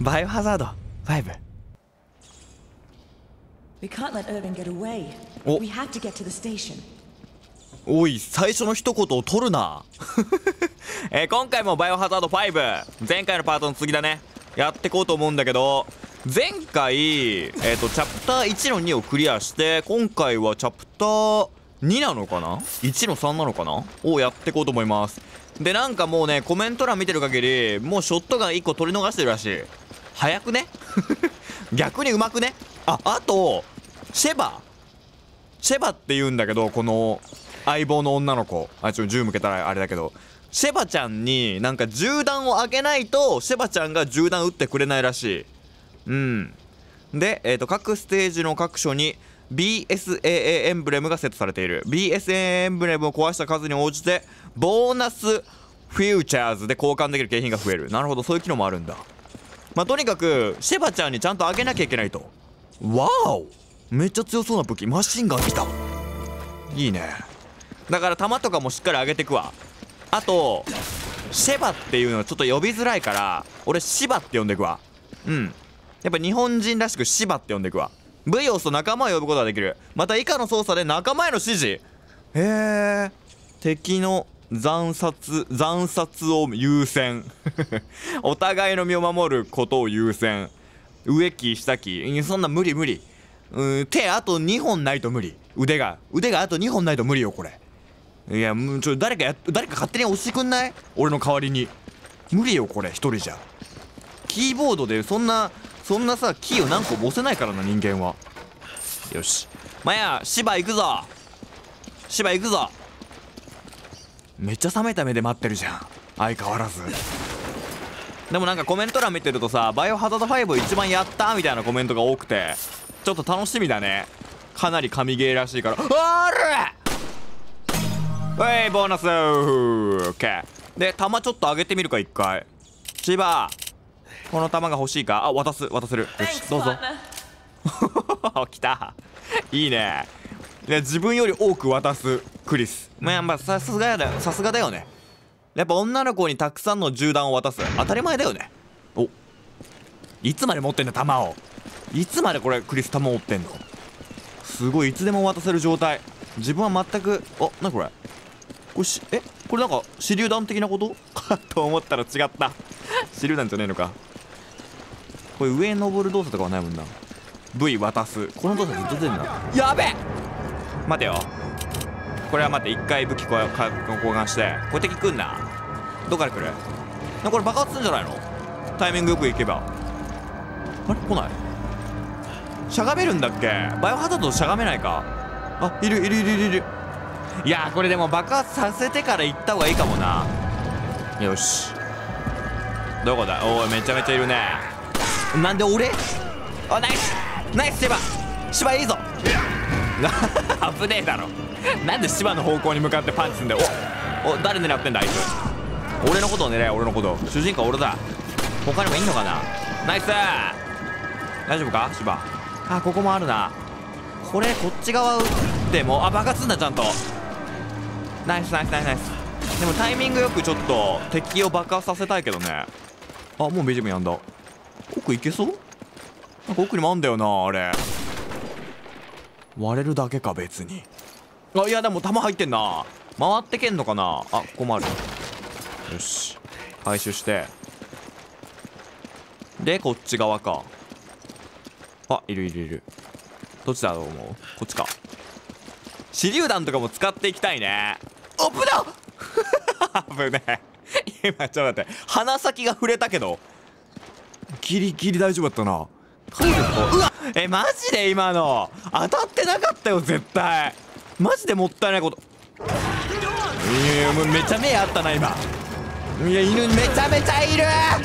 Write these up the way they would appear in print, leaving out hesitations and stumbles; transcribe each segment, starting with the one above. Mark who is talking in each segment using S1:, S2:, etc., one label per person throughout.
S1: バイオハザード5。
S2: We can't let Irving get away.
S1: お
S2: We have to get to the station.
S1: おい、最初の一言を取るな今回もバイオハザード5、前回のパートの次だね、やっていこうと思うんだけど、前回チャプター1の2をクリアして、今回はチャプター2なのかな、1の3なのかなをやっていこうと思います。で、なんかもうね、コメント欄見てる限り、もうショットガン1個取り逃してるらしい。早くね逆にうまくね。あとシェバって言うんだけど、この相棒の女の子、銃向けたらあれだけど、シェバちゃんになんか銃弾をあげないとシェバちゃんが銃弾撃ってくれないらしい。で、各ステージの各所に BSAA エンブレムがセットされている。 BSAA エンブレムを壊した数に応じてボーナスフューチャーズで交換できる景品が増える。なるほど、そういう機能もあるんだ。とにかくシェバちゃんにちゃんとあげなきゃいけないと。わお、めっちゃ強そうな武器、マシンガン来た。いいね。だから弾とかもしっかりあげてくわ。あとシェバっていうのはちょっと呼びづらいから、俺シバって呼んでくわ。やっぱ日本人らしくシバって呼んでくわ。 V を押すと仲間を呼ぶことができる。また以下の操作で仲間への指示。へえ。敵の惨殺を優先お互いの身を守ることを優先。上キー下キー、そんな無理。手あと2本ないと無理。腕があと2本ないと無理よこれ。いや、誰か勝手に押してくんない？俺の代わりに。無理よこれ、一人じゃ。キーボードでそんなさ、キーを何個も押せないからな、人間は。よし、シバ行くぞ。めっちゃ冷めた目で待ってるじゃん、相変わらず。でもなんかコメント欄見てるとさ、バイオハザード5を一番やったみたいなコメントが多くて、ちょっと楽しみだね。かなり神ゲーらしいから。ボーナスオッケーで、弾ちょっと上げてみるか、一回。シバ、この弾が欲しいか。渡せる。よし、どうぞ来た。いいね。自分より多く渡すクリス。さすがだよね。やっぱ女の子にたくさんの銃弾を渡す、当たり前だよね。いつまで持ってんだ弾を。いつまでこれクリス弾持ってんの。すごい、いつでも渡せる状態。自分は全く。なにこれ。これなんか手榴弾的なことと思ったら違った。手榴弾じゃねえのか。これ上に登る動作とかはないもんな。 V 渡す、この動作ずっと出てんな。やべえ、待てよ。これは待って、一回武器交換して。これ敵来んな。どっから来る。これ爆発するんじゃないの。タイミングよく行けば。あれ来ない。しゃがめるんだっけ。バイオハザードしゃがめないか。いる。いやー、これでも爆発させてから行った方がいいかもな。よし、どこだ。おい、めちゃめちゃいるね。なんで俺。ナイスシバいいぞ危ねえだろ。なんでシバの方向に向かってパンチすんだよ。誰狙ってんだあいつ。俺のことを狙え。俺のこと。主人公は俺だ。他にもいんのかな。ナイス。大丈夫かシバ。ここもあるな。こっち側撃っても爆発すんだちゃんと。ナイス。でもタイミングよくちょっと敵を爆発させたいけどね。もう BGM やんだ。奥行けそう。なんか奥にもあんだよな。あれ割れるだけか別に。いやでも弾入ってんな。回ってけんのかな。ここもある。よし、回収して。でこっち側か。いる。どっちだと思う。こっちか。手榴弾とかも使っていきたいね。危ねえ今ちょっと待って、鼻先が触れたけどギリギリ大丈夫だったな。うわマジで今の当たってなかったよ絶対。マジでもったいないこと。もうめちゃ目あったな今。いや、犬めちゃめちゃいる。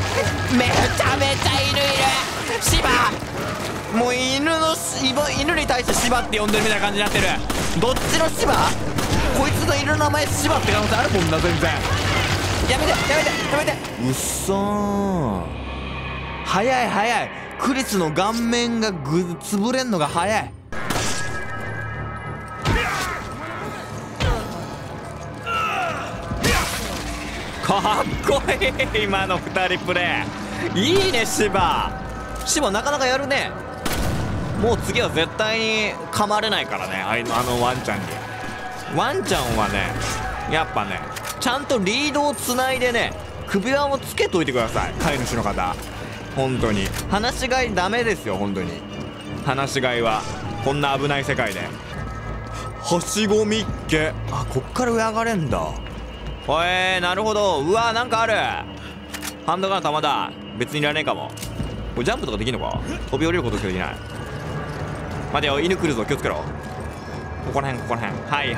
S1: シバ。もう犬に対してシバって呼んでるみたいな感じになってる。どっちのシバ。こいつの犬の名前シバって可能性あるもんな全然。やめて。うっそー。早い。クリスの顔面が潰れんのが早い。かっこいい今の2人プレイ。 いいね芝なかなかやるね。もう次は絶対に噛まれないからね、あのワンちゃんに。ワンちゃんはねやっぱねちゃんとリードをつないでね首輪をつけといてください、飼い主の方。本当に放し飼いダメですよ、本当に。放し飼いはこんな危ない世界で。はしごみっけ、あ、こっから上上がれんだ。なるほど。うわなんかある。ハンドガンの弾だ。別にいらねえかも。これジャンプとかできんのか。飛び降りることしかできない。待てよ、犬来るぞ、気をつけろ。ここら辺はい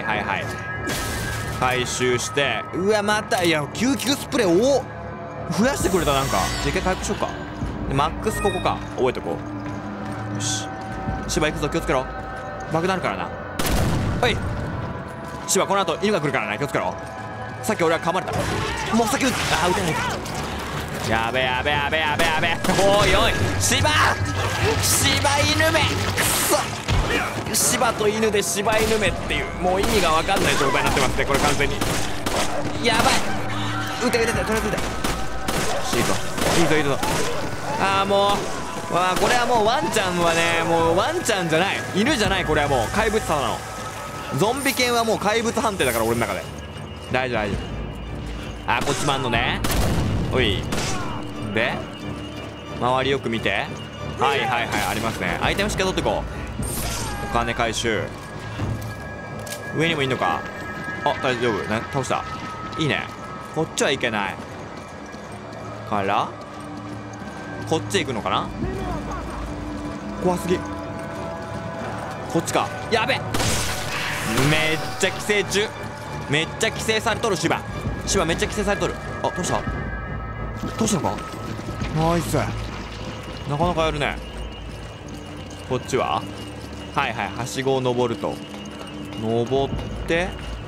S1: 回収して。うわまた、いや救急スプレーを増やしてくれた。なんか一回回復しようか。でマックスここか、覚えてこう。よし芝行くぞ、気をつけろ。爆弾あるからな。おい芝、この後犬が来るからね、気をつけろ。さっき俺は噛まれた。もう先撃てないか。やべえおい芝犬め、くそ。芝と犬で柴犬めっていう、もう意味が分かんない状態になってますね、これ完全に。やばい、撃てとりあえず撃て。いいぞ。もうわあ、これはもうワンちゃんはね、もうワンちゃんじゃない、犬じゃない、これはもう怪物さなの。ゾンビ犬はもう怪物判定だから、俺の中で。大丈夫。こっちもあんのね。おいで周りよく見て。はいありますね。アイテムしっかり取ってこう。お金回収。上にもいんのか。大丈夫ね、倒した。いいね。こっちはいけないからこっち行くのかな。怖すぎ。こっちか。やべ、めっちゃ寄生中。めっちゃ寄生されとる。芝めっちゃ寄生されとる。どうしたのか。ナイス。なかなかやるね。こっちははしごを登ると。登って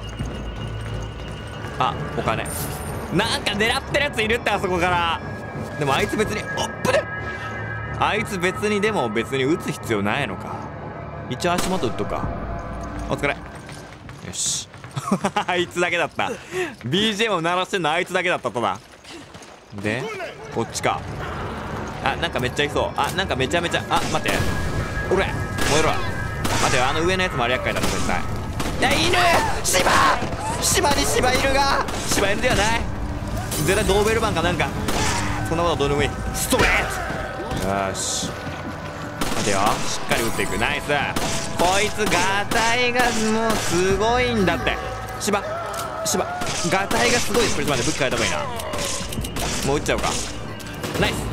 S1: お金なんか狙ってるやついるって、あそこから。でもあいつ別にでも別に撃つ必要ないのか。一応足元撃っとくか。お疲れ。よしあいつだけだった。 BGM を鳴らしてんのあいつだけだった。ただでこっちか。なんかめっちゃいそう。なんかめちゃめちゃ待っておれ燃えろ。待てよ、上のやつもあれ厄介だろ絶対。いや犬芝に柴犬ではない。絶対ドーベルマンかなんか、そんなことはどうでもいい。ストレート。よし待てよ、しっかり撃っていく。ナイス。こいつガタイがもうすごいんだって。芝ガタイがすごいです。これまで武器変えた方がいいな。もう撃っちゃおうか。ナイス。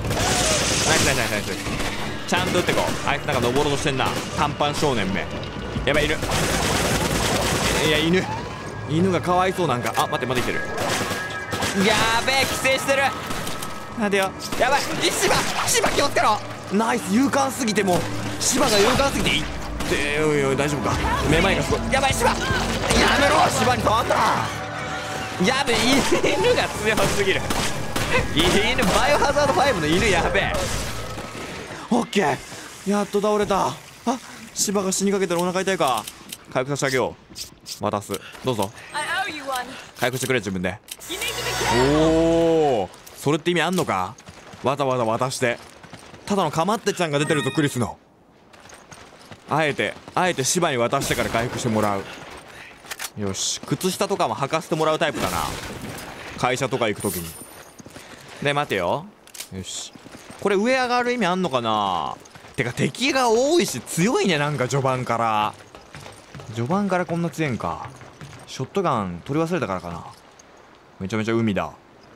S1: ちゃんと撃ってこう。あいつなんか登ろうとしてんな、短パン少年め。やばい、犬。いや犬がかわいそう。なんか待ってまだいける。やべえ、寄生してる。待てよ、やばい。芝気をつけろ。ナイス。勇敢すぎて、もう芝が勇敢すぎていっておい大丈夫か。めまいがすごい。やばい芝やめろ。芝に変わった。やべえ、犬が強すぎる。バイオハザード5の犬やべえ。オッケー、やっと倒れた。芝が死にかけたらお腹痛いか。回復させてあげよう。渡す。どうぞ。回復してくれ自分で。それって意味あんのか。わざわざ渡して。ただのかまってちゃんが出てるぞ、クリスの。あえて芝に渡してから回復してもらう。よし、靴下とかも履かせてもらうタイプだな、会社とか行くときに。で待てよ。よし、これ上上がる意味あんのかな。てか敵が多いし強いね。なんか序盤からこんな強いんか。ショットガン取り忘れたからかな。めちゃめちゃ海だ。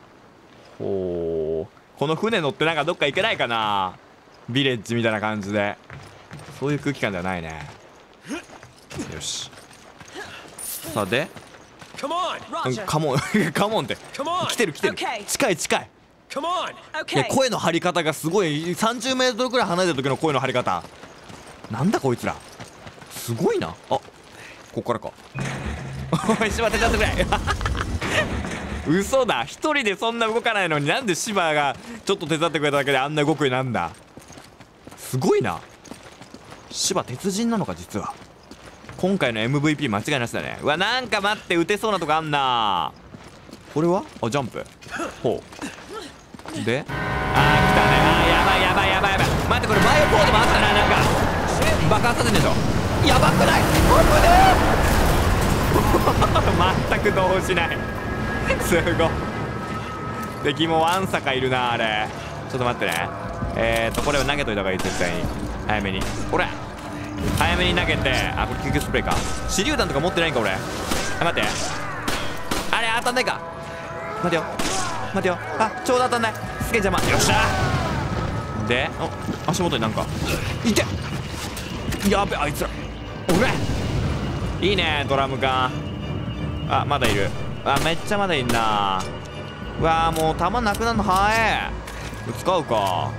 S1: この船乗ってなんかどっか行けないかな。ビレッジみたいな感じで。そういう空気感ではないね。よし、さあでカモンって来てる。近い。いや、声の張り方がすごい。30メートルくらい離れた時の声の張り方なんだこいつら、すごいな。こっからか。おい芝手伝ってくれ嘘だ、一人でそんな動かないのになんで芝がちょっと手伝ってくれただけであんな動くようになんだ。すごいな。芝鉄人なのか実は。今回の MVP 間違いなしだね。うわ、なんか待って、撃てそうなとこあんな。これはジャンプ。ほうで来たね。やばいやばいやばいやばい。待って、これバイオ4でもあったな。なんか爆発させんでしょ。やばくない？危ねえ。全く動じない。すごい。敵もわんさかいるな。あれちょっと待ってね。これを投げといた方がいい。絶対に早めに。これ早めに投げて。これ救急スプレーか。手榴弾とか持ってないんか俺。待って、あれ当たんないか。待てよ待てよ。ちょうど当たんない。すげえ邪魔。よっしゃ。で足元になんかいて。やべ、あいつら。おらいいねドラム缶。まだいる。めっちゃまだいんな。うわもう弾なくなるの早え。使うか。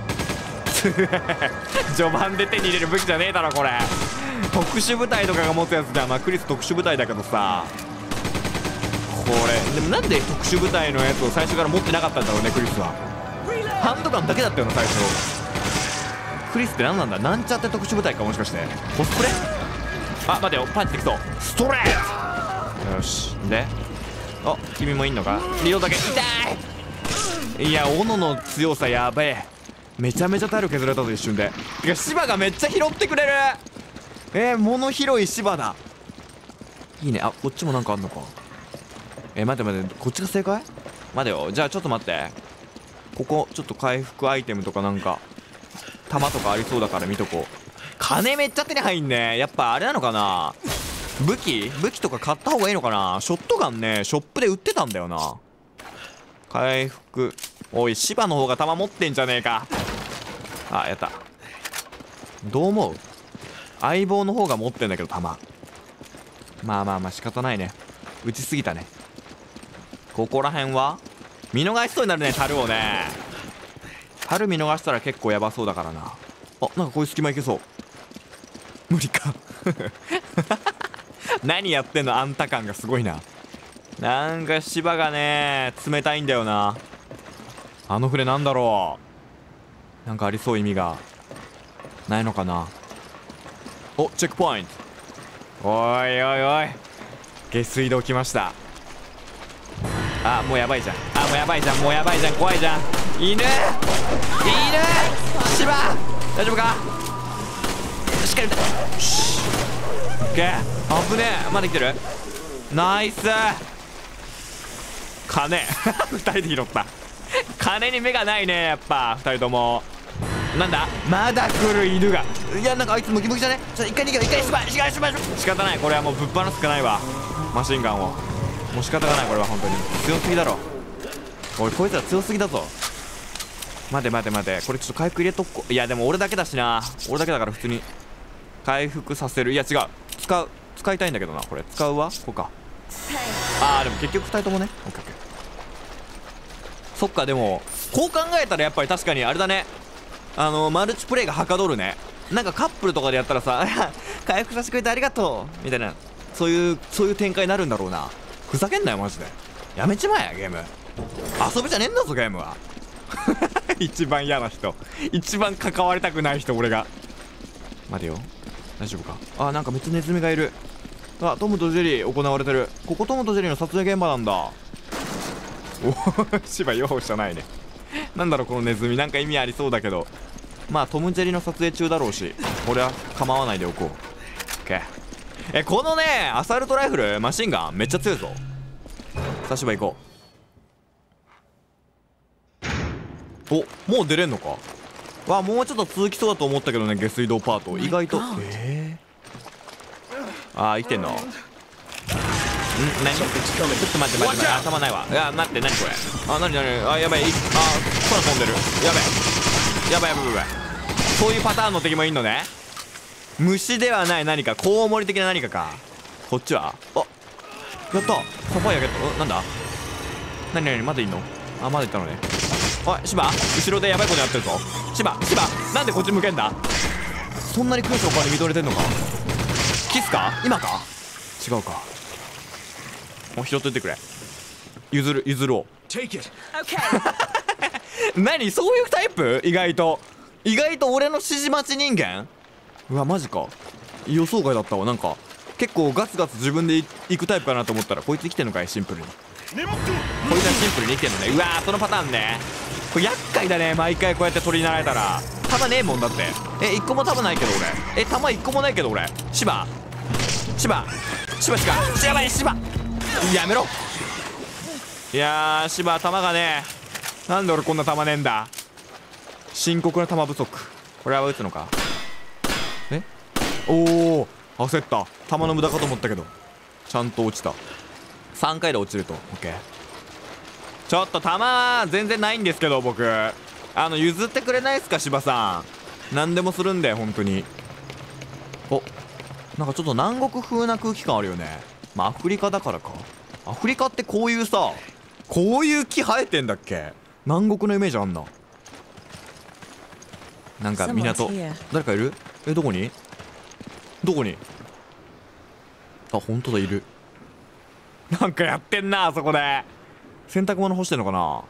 S1: 序盤で手に入れる武器じゃねえだろこれ。特殊部隊とかが持つやつじゃん。クリス特殊部隊だけどさ、これでもなんで特殊部隊のやつを最初から持ってなかったんだろうね。クリスはハンドガンだけだったよな最初。クリスって何なんだ。なんちゃって特殊部隊か。もしかしてコスプレ。待てよ、パンチできそう。ストレート。よし。で君もいんのか。リオだけ痛い。いや斧の強さやべえ。めちゃめちゃ体力削られたぞ一瞬で。てか芝がめっちゃ拾ってくれる。物拾い芝だ。いいね。こっちもなんかあんのか。待て待て、こっちが正解。待てよ。じゃあちょっと待って、ここちょっと回復アイテムとかなんか弾とかありそうだから見とこう。金めっちゃ手に入んね。やっぱあれなのかな。武器とか買った方がいいのかな。ショットガンねショップで売ってたんだよな。回復。おい芝の方が弾持ってんじゃねえか。やった。どう思う。相棒の方が持ってんだけど弾。まあ仕方ないね。打ちすぎたね。ここら辺は見逃しそうになるね。樽をね。樽見逃したら結構やばそうだからな。なんかこういう隙間いけそう。無理か。何やってんのあんた感がすごいな。なんか芝がね冷たいんだよな。あの船なんだろう。なんかありそう。意味がないのかな。チェックポイント。おいおいおい、下水道来ました。もうやばいじゃん。もうやばいじゃん。もうやばいじゃん。怖いじゃん。犬芝大丈夫か。しっかりオッケー。危ねえ。まだ来てる。ナイス。金2人で拾った。金に目がないねやっぱ2人とも。なんだまだ来る犬が。いやなんかあいつムキムキじゃね。一回逃げよう。一回仕方ない。これはもうぶっ放すしかないわマシンガンを。もう仕方がない。これは本当に強すぎだろ。おいこいつら強すぎだぞ。待てこれちょっと回復入れとこ。いやでも俺だけだしな。俺だけだから普通に回復させる。いや違う、使いたいんだけどな。これ使うわ。こうか。でも結局2人ともね。オッケーオッケー。そっか。でもこう考えたらやっぱり確かにあれだね。マルチプレイがはかどるね。なんかカップルとかでやったらさ回復させてくれてありがとうみたいな、そういう展開になるんだろうな。ふざけんなよマジで。やめちまえゲーム。遊びじゃねえんだぞゲームは。一番嫌な人、一番関わりたくない人俺が。待てよ、大丈夫か。なんかめっちゃネズミがいる。トムとジェリー行われてる。ここトムとジェリーの撮影現場なんだ。お芝容赦ないね。なんだろうこのネズミ。なんか意味ありそうだけど、トムジェリーの撮影中だろうし俺は構わないでおこう。オッケー。このねアサルトライフルマシンガンめっちゃ強いぞ。さあ芝行こう。もう出れんのか。もうちょっと続きそうだと思ったけどね下水道パート意外と。生きてんの。何ちょっと待って頭ないわ。待って何これ。何やばい。空飛んでる。やばい。そういうパターンの敵もいんのね。虫ではない何かコウモリ的な何かか。こっちはやったサファイアゲット。なんだ何まだいんの。まだいったのね。芝後ろでやばいことやってるぞ。芝なんでこっち向けんだ。そんなにクロスの代わり見とれてんのか。キスか今か。違うか。拾っといてくれ。譲るを。何そういうタイプ。意外と俺の指示待ち人間。マジか。予想外だったわ。なんか結構ガツガツ自分で行くタイプかなと思ったらこいつ生きてんのかい。シンプルにこいつはシンプルに生きてんのね。そのパターンね。 これ厄介だね、毎回こうやって鳥になられたら。弾ねえもんだって。1個も弾ないけど俺。弾1個もないけど俺。芝しかやばい、芝やめろ。いやー、芝弾がねえ。なんで俺こんな弾ねえんだ。深刻な弾不足。これは撃つのか。おお、焦った。弾の無駄かと思ったけどちゃんと落ちた。3回で落ちると OK。 ちょっと弾全然ないんですけど僕、譲ってくれないですか芝さん。何でもするんで本当に。お、なんかちょっと南国風な空気感あるよね。まあアフリカだからか。アフリカってこういうさ、こういう木生えてんだっけ。南国のイメージあんな。なんか港、誰かいる。どこにあ、本当だ、いる。なんかやってんな、あそこで洗濯物干してんのかな。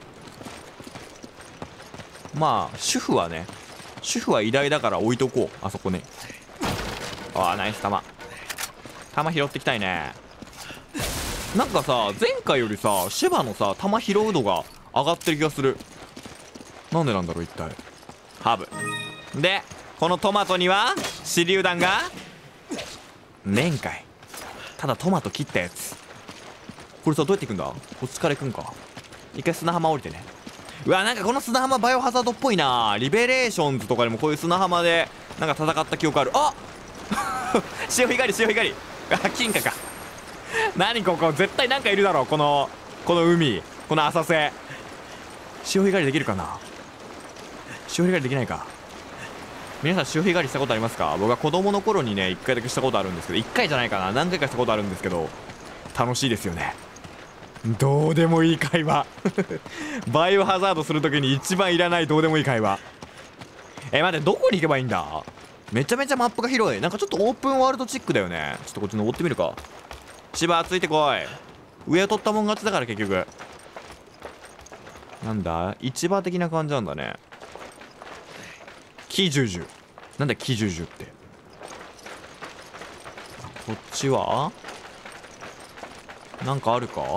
S1: まあ主婦は偉大だから置いとこう、あそこに。ああ、ナイス弾拾ってきたいね。なんかさ、前回よりさシェバのさ弾拾う度が上がってる気がする。なんでなんだろう一体。ハーブで、このトマトには手榴弾がねえんかい。ただトマト切ったやつ。これさどうやって行くんだ。こっちから行くんか。一回砂浜降りてね。うわ、なんかこの砂浜バイオハザードっぽいな。リベレーションズとかでもこういう砂浜でなんか戦った記憶ある。あ潮干狩りあ、金貨か。何ここ、絶対なんかいるだろう。この海、この浅瀬。潮干狩りできるかな。潮干狩りできないか。皆さん潮干狩りしたことありますか。僕は子供の頃にね1回だけしたことあるんですけど、1回じゃないかな、何回かしたことあるんですけど、楽しいですよね。どうでもいい会話バイオハザードするときに一番いらないどうでもいい会話。待って、どこに行けばいいんだ。めちゃめちゃマップが広い。なんかちょっとオープンワールドチックだよね。ちょっとこっち登ってみるか。芝ついてこい。上を取ったもん勝ちだから結局。なんだ、市場的な感じなんだね。キジュジュ、なんだキジュジュって。こっちはなんかあるか。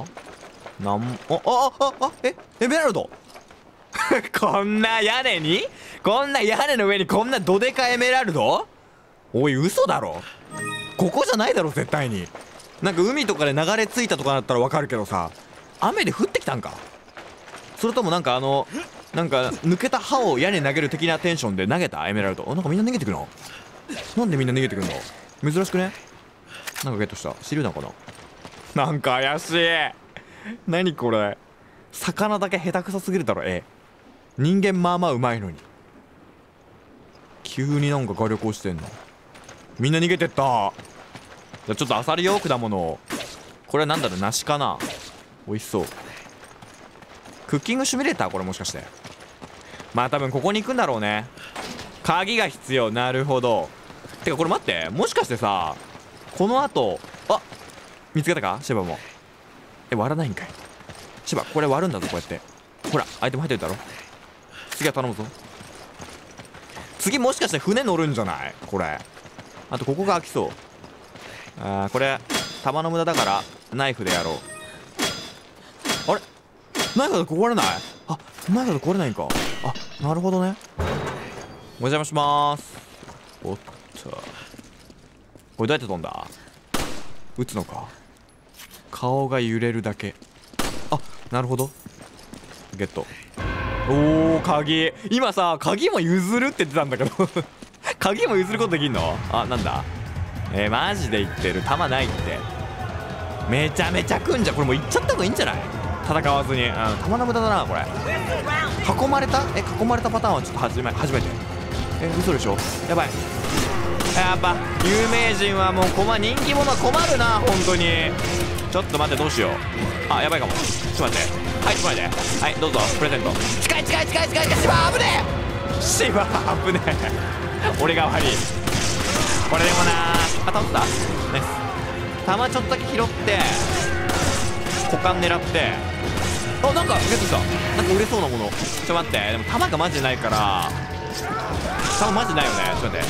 S1: エメラルドこんな屋根の上にこんなどでかエメラルド。おい、嘘だろ。ここじゃないだろ絶対に。なんか海とかで流れ着いたとかだったらわかるけどさ、雨で降ってきたんか。それともなんかなんか抜けた歯を屋根に投げる的なテンションで投げたエメラルド。なんかみんな逃げてくの。なんでみんな逃げてくんの。珍しくね。なんかゲットした。シリュウなのかな。なんか怪しい。何これ。魚だけ下手くそすぎるだろ。人間まあまあうまいのに急になんか画力落ちてんの。みんな逃げてった。じゃあちょっとあさりよ、果物。これはなんだろう、梨かな。美味しそう。クッキングシミュレーター、これもしかして。まあ多分ここに行くんだろうね。鍵が必要。なるほど。てかこれ待って、もしかしてさ、この後、見つけたかシェバも。割らないんかい。シェバこれ割るんだぞ、こうやって。ほらアイテム入ってるだろ。次は頼むぞ。次もしかして船乗るんじゃない。これあとここが開きそう。これ弾の無駄だからナイフでやろう。あれ、ナイフだと壊れない。ナイフだと壊れないんか。なるほどね。お邪魔しまーす。おっと、これどうやって飛んだ。撃つのか。顔が揺れるだけ。なるほど。ゲット。おー、鍵。今さ鍵も譲るって言ってたんだけど鍵も譲ることできんの。なんだ。マジで言ってる。弾ないって。めちゃめちゃ来んじゃん。これもう行っちゃった方がいいんじゃない。戦わずに。弾の無駄だなこれ。囲まれたパターンはちょっと初めて。嘘でしょ。やばい。やっぱ有名人はもう人気者は困るな本当に。ちょっと待って、どうしよう。やばいかも。ちょっと待って。はい、ちょっと待って。はい、どうぞプレゼント。近い。芝危ねえ。芝危ねえ俺が悪い。これでもな倒った。ナイス。弾ちょっとだけ拾って股間狙って。なんかゲットした。なんか売れそうなもの。ちょっと待って。でも弾がマジでないから。弾マジないよね。ちょっと待って。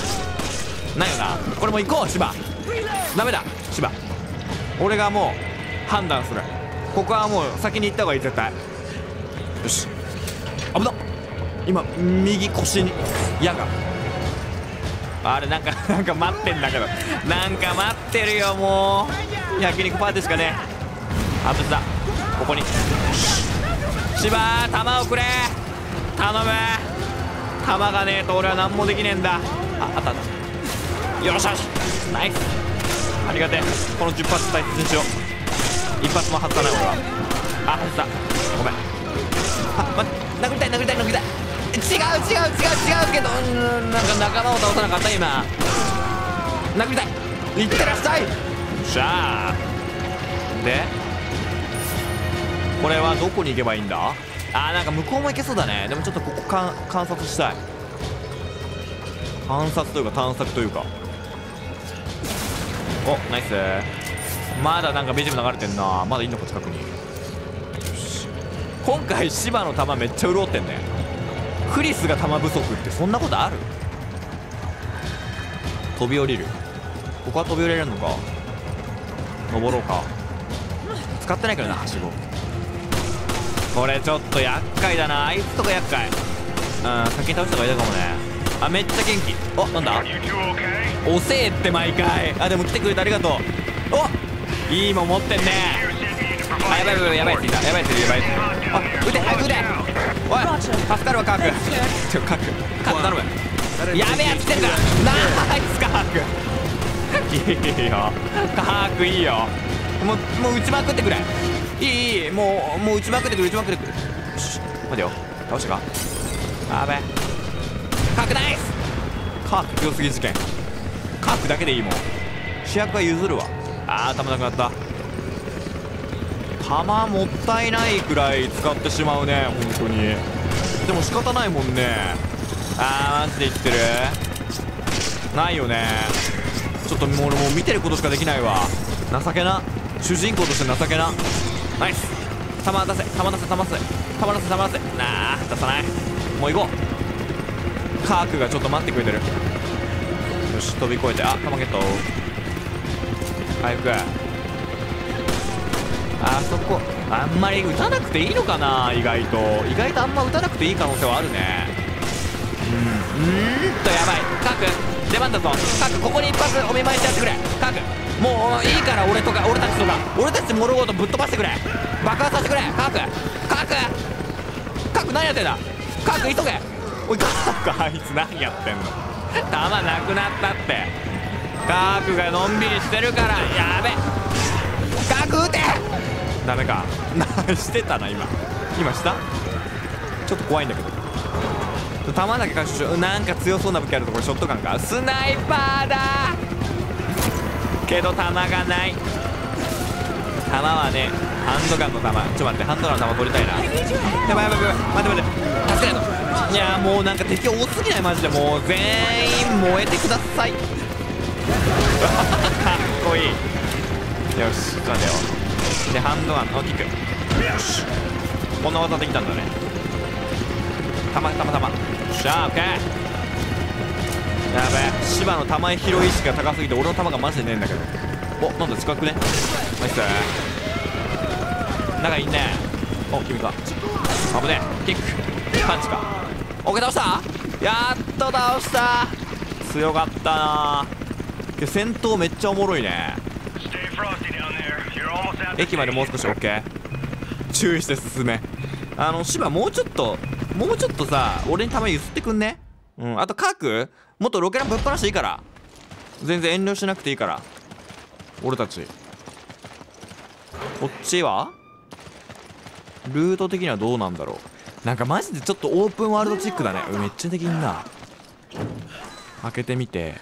S1: ないよな。これもう行こう芝。ダメだ芝。俺がもう判断する。ここはもう先に行った方がいい絶対。よし。危なっ。 今右腰に矢があれなんか待ってんだけど、なんか待ってるよもう。焼肉パーティーしかねえ。あとだここにシバー弾をくれ頼む。弾がねえと俺は何もできねえんだ。あったあった。よしよしナイスありがてえ。この10発大切にしよう。一発も外さない俺は。あ外したごめん。あ待って殴りたい殴りたい殴りたい。違うけどなんか仲間を倒さなかった今。殴りたいいってらっしゃい。しゃあでこれはどこに行けばいいんだ。なんか向こうも行けそうだね。でもちょっとここ観察したい。観察というか探索というか。おナイス。まだなんか BGM 流れてんな。まだいんのか近くに。今回芝の弾めっちゃ潤ってんね。クリスが弾不足ってそんなことある。飛び降りる。ここは飛び降りれるのか。登ろうか。使ってないからなはしご。これちょっと厄介だな。あいつとか厄介。先に倒した方がいいかもね。めっちゃ元気。おなんだ遅えって毎回。でも来てくれてありがとう。おいいもん持ってんね。やばいやばいやついた。やばいやついるやばいやつ。撃て早く撃て。おい助かるわカーク。カーク頼む。やべえやつ来てるからナイスカーク。いいよカークいいよ。もう撃ちまくってくれ。いいもう撃ちまくってくれ。よし待てよ倒したか。やべえカークナイス。カーク強すぎ事件。カークだけでいいもん。主役は譲るわ。弾なくなった。弾もったいないくらい使ってしまうね本当に。でも仕方ないもんね。マジで言ってるないよね。ちょっともう見てることしかできないわ。情けな。主人公として情けな。ナイス弾出せ弾出せ弾出せ弾出せ弾出せ。出さない。もう行こう。カークがちょっと待ってくれてる。よし飛び越えて弾ゲット。早くそこあんまり撃たなくていいのかな。意外とあんま撃たなくていい可能性はあるね。やばいカーク出番だぞ。カークここに一発お見舞いしてやってくれ。カークもういいから俺たち物事ぶっ飛ばしてくれ。爆発させてくれカーク何やってんだ。カーク急げ。おいカークあいつ何やってんの。弾なくなったって。カークがのんびりしてるからやべ。カーク撃て。ダメかしてたな今したちょっと怖いんだけど。弾だけ回収しよう。なんか強そうな武器あるところ。ショットガンかスナイパーだけど弾がない。弾はねハンドガンの弾。ちょっと待ってハンドガンの弾取りたいな。やばい待って助けないと。いやもうなんか敵多すぎないマジで。もう全員燃えてくださいかっこいい。よし待てよ。でハンドガンのキック。よしこんな技できたんだね。弾しゃあオッケー。やべえ芝の弾拾い意識が高すぎて俺の弾がマジでねえんだけど。なんだ近くね。ナイス仲いいね。君か危ねえ。キックパンチか。オッケー倒した。やっと倒した。強かったな。戦闘めっちゃおもろいね。駅までもう少し。オッケー注意して進め。芝もうちょっとさ俺に弾譲ってくんね。あとカークもっとロケランぶっ放していいから。全然遠慮しなくていいから俺たち。こっちはルート的にはどうなんだろう。なんかマジでちょっとオープンワールドチックだね。めっちゃできんな。開けてみて。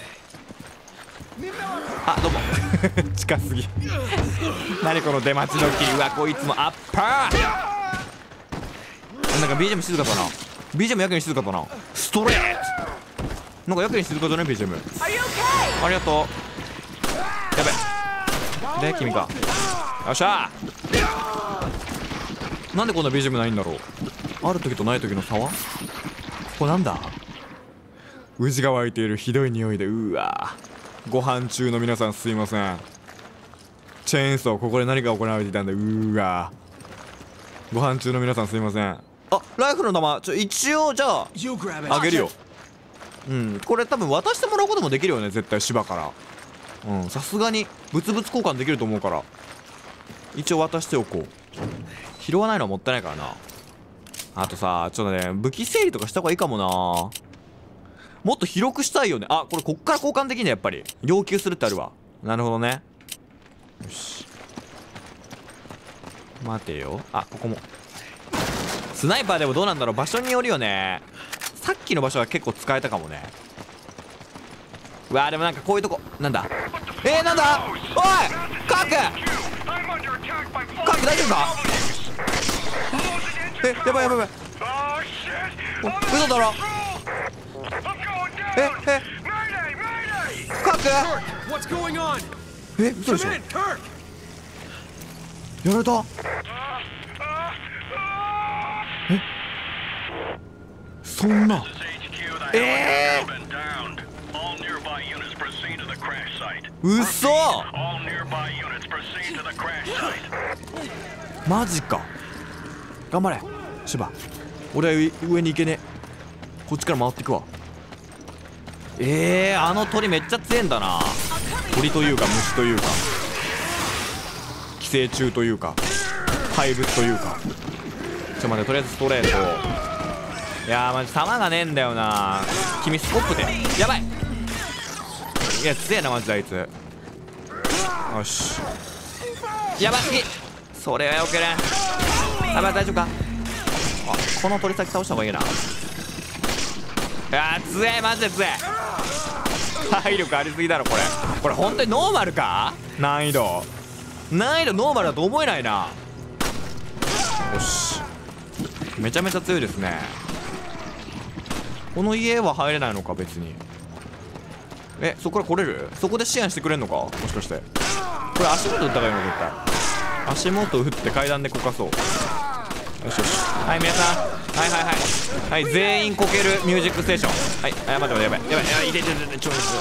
S1: どうも近すぎ何この出待ちの木。こいつもアッパー。なんか BGM 静かだな。BGM やけに静かだな。ストレートなんかやけに静かだね BGM。 ありがとう。やべで君か。よっしゃなんでこんな BGM ないんだろう。ある時とない時の差は。これなんだ。宇治が湧いているひどい匂いで。ご飯中の皆さんすいません。チェーンソーここで何が行われていたんだ。ご飯中の皆さんすいません。 あ、ライフルの弾一応じゃあ
S3: You grab it.
S1: あげるよ。うん、これ多分渡してもらうこともできるよね、絶対芝から。うん、さすがに物々交換できると思うから一応渡しておこう。拾わないのはもったいないからな。あとさ、ちょっとね、武器整理とかした方がいいかもな。もっと広くしたいよね。あ、これこっから交換できんね、やっぱり要求するってあるわ。なるほどね。よし、待てよ。あ、ここもスナイパーでもどうなんだろう、場所によるよね。さっきの場所は結構使えたかもね。うわー、でもなんかこういうとこなんだ。なんだ、おいカーク、カーク大丈夫か。やばいやばいやばい。嘘だろ。カーク
S3: What's going on?
S1: 嘘でしょ。
S3: Come in, Kirk.
S1: やられた。そんな嘘。マジか。頑張れシバ、俺は上に行けねえ。こっちから回っていくわ。あの鳥めっちゃ強えんだな。鳥というか虫というか寄生虫というか怪物というか。ちょ待って、とりあえずストレート。いやーマジ弾がねえんだよな。君スコップでやばい。いや強えなマジであいつ。よし、やばい、それはよけれん。やばい、大丈夫か。あ、この鳥先倒した方がいいな。強え、マジで強え。体力ありすぎだろこれ。これ本当にノーマルか。難易度ノーマルだと思えないな。よし、めちゃめちゃ強いですね。この家は入れないのか別に。そこから来れる。そこで支援してくれんのかもしかして。これ足元打った方がいいの絶対。足元を振って階段でこかそう。よしよし、はい皆さん、はい全員こけるミュージックステーション。はい、待ってやばいやばいいてちょや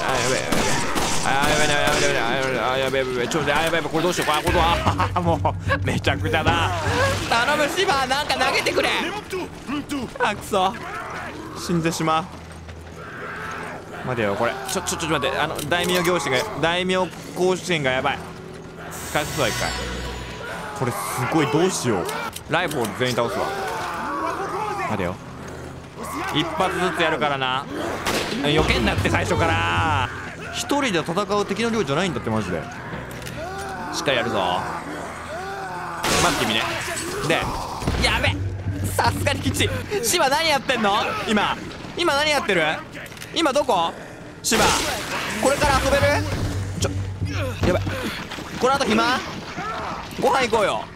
S1: べえこれどうしようか。これもうめちゃくちゃだ。頼むシバ、なんか投げてくれ。あ、くそ死んでしまう。待てよこれ、ちょっと待って。大名行進がやばい。返すわ一回。これすごい、どうしよう。ライフル全員倒すわ。待てよ、一発ずつやるからな。避けんなって最初から。一人で戦う敵の量じゃないんだってマジで。しっかりやるぞ。まず君ね。でやべ、さすがにきちい。シバ何やってんの今何やってる。今どこシバ。これから遊べる。やばい、この後暇。ご飯行こうよ。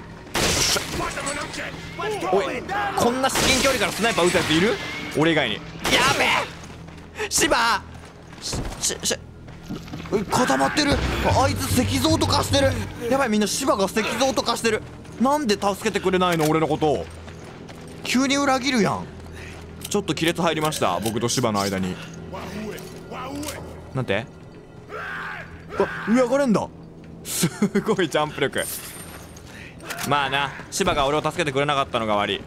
S1: おい、こんな至近距離からスナイパー撃つやついる。俺以外に。やべえシバ固まってる。あいつ石像とかしてる。やばい、みんなシバが石像とかしてる。なんで助けてくれないの俺のことを。急に裏切るやん。ちょっと亀裂入りました、僕とシバの間に。なんて。上上がれんだ。すごいジャンプ力。まあな、シバが俺を助けてくれなかったのが悪い。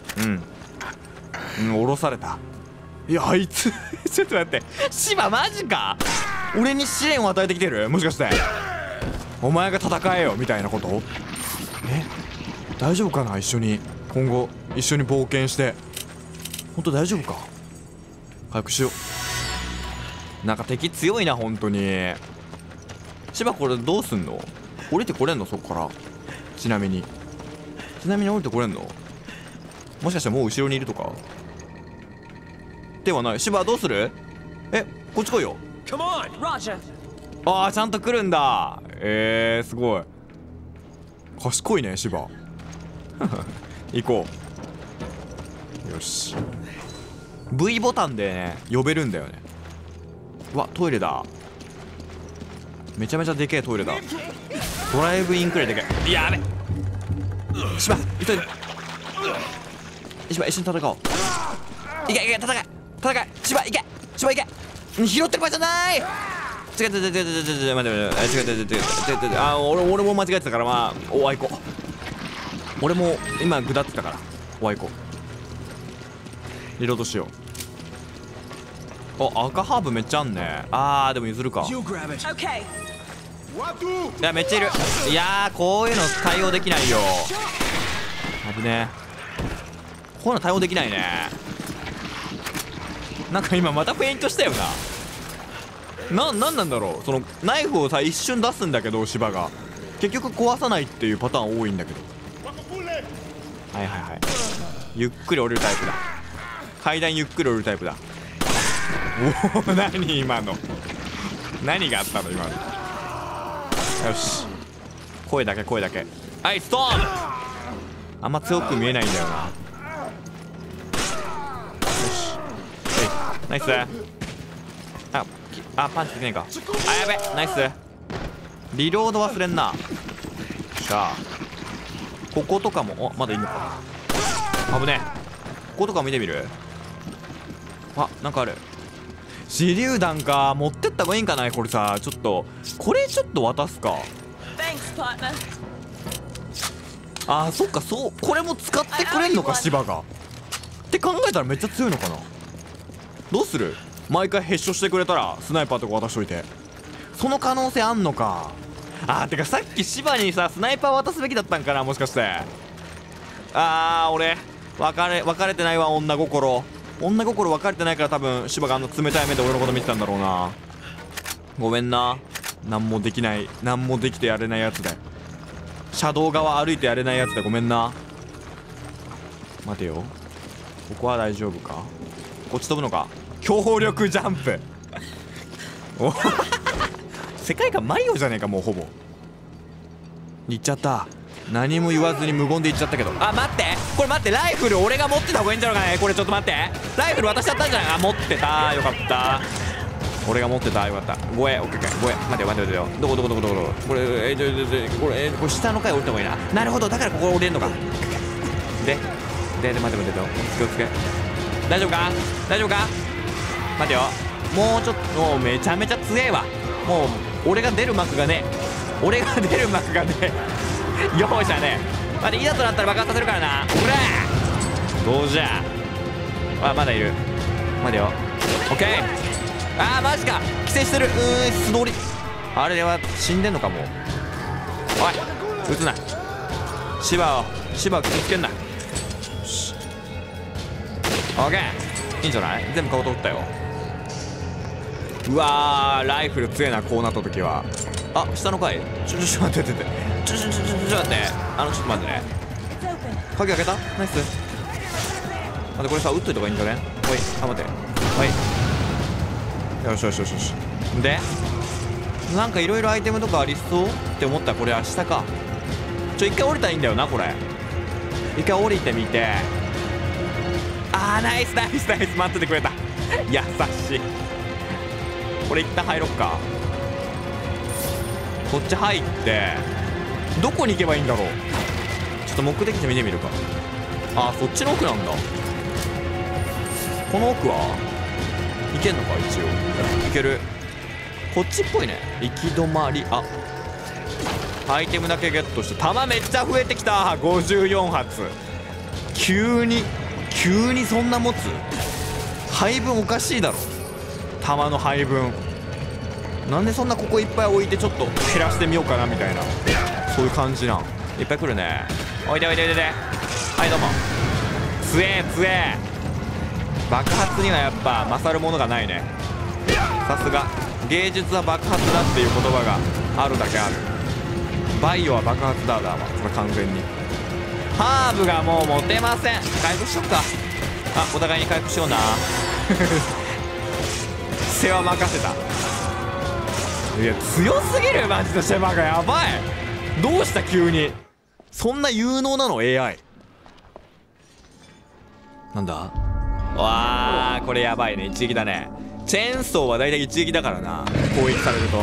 S1: 降ろされた。いやあいつちょっと待って、シバマジか。俺に試練を与えてきてる。もしかしてお前が戦えよみたいなこと。大丈夫かな。一緒に今後一緒に冒険して本当大丈夫か。回復しよう。なんか敵強いな本当に。シバこれどうすんの。降りてこれんのそこから。ちなみに降りてこれんの。もしかしてもう後ろにいるとかではない。シバどうする。こっち来いよ。ああちゃんと来るんだ。すごい賢いねシバ行こう。よし、 V ボタンでね呼べるんだよね。うわトイレだ。めちゃめちゃでけえトイレだ。ドライブインくらいでけえ。やべシバ急いで。シバ一緒に戦おう。いけ戦えシバいけ拾ってる場合じゃない。違う待って俺も間違えてたから。まあおあいこ俺も今下ってたからおあいこリロードしよう。お、赤ハーブめっちゃあんね。あーでも譲るか。
S3: You grab it.
S2: Okay.
S1: いやめっちゃいる。いやーこういうの対応できないよ。危ねえ。こういうの対応できないね。なんか今またフェイントしたよな。なんなんだろう。そのナイフをさ一瞬出すんだけど芝が結局壊さないっていうパターン多いんだけど。はいはいはい。ゆっくり降りるタイプだ。階段ゆっくり降りるタイプだ。おお何今の。何があったの今の。よし声だけ声だけ。はい、ストーム。あんま強く見えないんだよな。よし、はい、ナイス。パンチできないか。あ、やべ、ナイス。リロード忘れんな。しゃあこことかも、まだいいのか。危ねえ。こことか見てみる。あ、なんかある。手榴弾か。持ってった方がいいんかなこれさ。ちょっとこれちょっと渡すか。
S2: Thanks, partner.
S1: あーそっか、そうこれも使ってくれんのか芝が。って考えたらめっちゃ強いのかな。どうする。毎回ヘッショしてくれたらスナイパーとか渡しといて。その可能性あんのか。てかさっき芝にさスナイパー渡すべきだったんかなもしかして。俺別れてないわ。女心別れてないから多分芝があの冷たい目で俺のこと見てたんだろうな。ごめんな。何もできない、何もできてやれないやつだよ。車道側歩いてやれないやつだ。ごめんな。待てよ、ここは大丈夫か。こっち飛ぶのか。強力ジャンプお世界観マリオじゃねえかもうほぼ。行っちゃった。何も言わずに無言で行っちゃったけど。待ってこれ待って、ライフル俺が持ってた方がいいんじゃないかね。これちょっと待って、ライフル渡しちゃったんじゃない。持ってた。よかった。俺が持ってた。よかった。ごえ、オッケーオッケー。ごえ、待てよ待てよ。どここれこれ下の階降りた方がいいな。なるほど、だからここ降りれんのか。で待て気をつけ。大丈夫か待てよ。もうちょっと。もうめちゃめちゃ強えわ。もう俺が出る幕がね容赦ねえ。待って、いざとなったら爆発させるからな。ほらどうじゃ。まだいる。待てよ。オッケー。マジか。規制してる。素通り。あれは死んでんのかもう。おい撃つな。芝を傷つけんな。よしオッケー。いいんじゃない。全部顔通ったよ。うわーライフル強えな。こうなった時は。下の階。ちょっと待って。ちょっと待って。ちょっと待ってね。鍵開けた。ナイス。待って、これさ撃っといた方がいいんじゃね。おい待て。よしでなんかいろいろアイテムとかありそうって思ったらこれ明日か。一回降りたらいいんだよなこれ。一回降りてみて。ナイス待っててくれた優しい。これ一旦入ろっか。こっち入ってどこに行けばいいんだろう。ちょっと目的地見てみるか。そっちの奥なんだ。この奥はいけんのか。一応いける。こっちっぽいね。行き止まり。アイテムだけゲットして弾めっちゃ増えてきた。54発。急にそんな持つ。配分おかしいだろ。弾の配分なんでそんなここいっぱい置いてちょっと減らしてみようかなみたいな、そういう感じなん。いっぱい来るね。おいで。はいどうも。強え。爆発にはやっぱ勝るものがないね。さすが芸術は爆発だっていう言葉があるだけある。バイオは爆発だわこれ完全に。ハーブがもう持てません。回復しとくか。お互いに回復しような世話任せた。いや強すぎるマジで。シェバがやばい。どうした急に。そんな有能なの AI。 なんだ。これやばいね。一撃だね。チェーンソーはだいたい一撃だからな攻撃されると。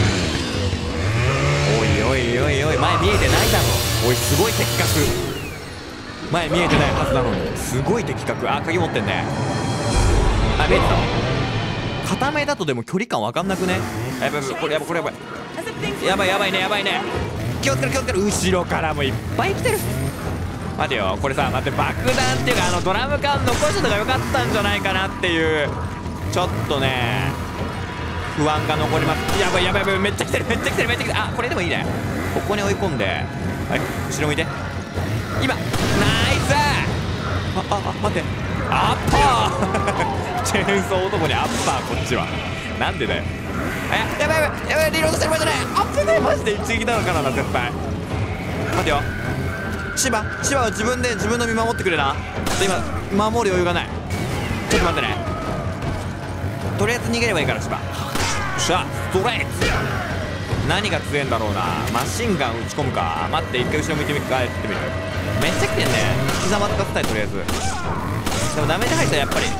S1: おい前見えてないだろ。おいすごい的確。前見えてないはずなのにすごい的確。鍵持ってんね。見えてた。片目だとでも距離感わかんなくね。やばいこれやばい。やばいね。気をつける。後ろからもいっぱい来てる。 待てよ、これさ、待って、爆弾っていうかドラム缶残しとかよかったんじゃないかなっていう、ちょっとね不安が残ります。やばいやばいやばい、めっちゃ来てるめっちゃ来てるめっちゃ来てる。あ、これでもいいね。ここに追い込んで、はい、後ろ向いて、今ナイス。待って、アッパーチェーンソー男にアッパー、こっちはなんでだよ。やばいやばいやばい、リロードしてる場合じゃない。アップね、マジで一撃なのかな、絶対。待てよ、芝は自分で自分の身守ってくれな。ちょっと今守る余裕がない。ちょっと待ってね、とりあえず逃げればいいから芝。よっしゃ、ストレート。何が強えんだろうな。マシンガン打ち込むか。待って、一回後ろ向いてみるか。やってみる。めっちゃ来てんね。膝またかせたい。とりあえずでもダメージ入ったらやっぱり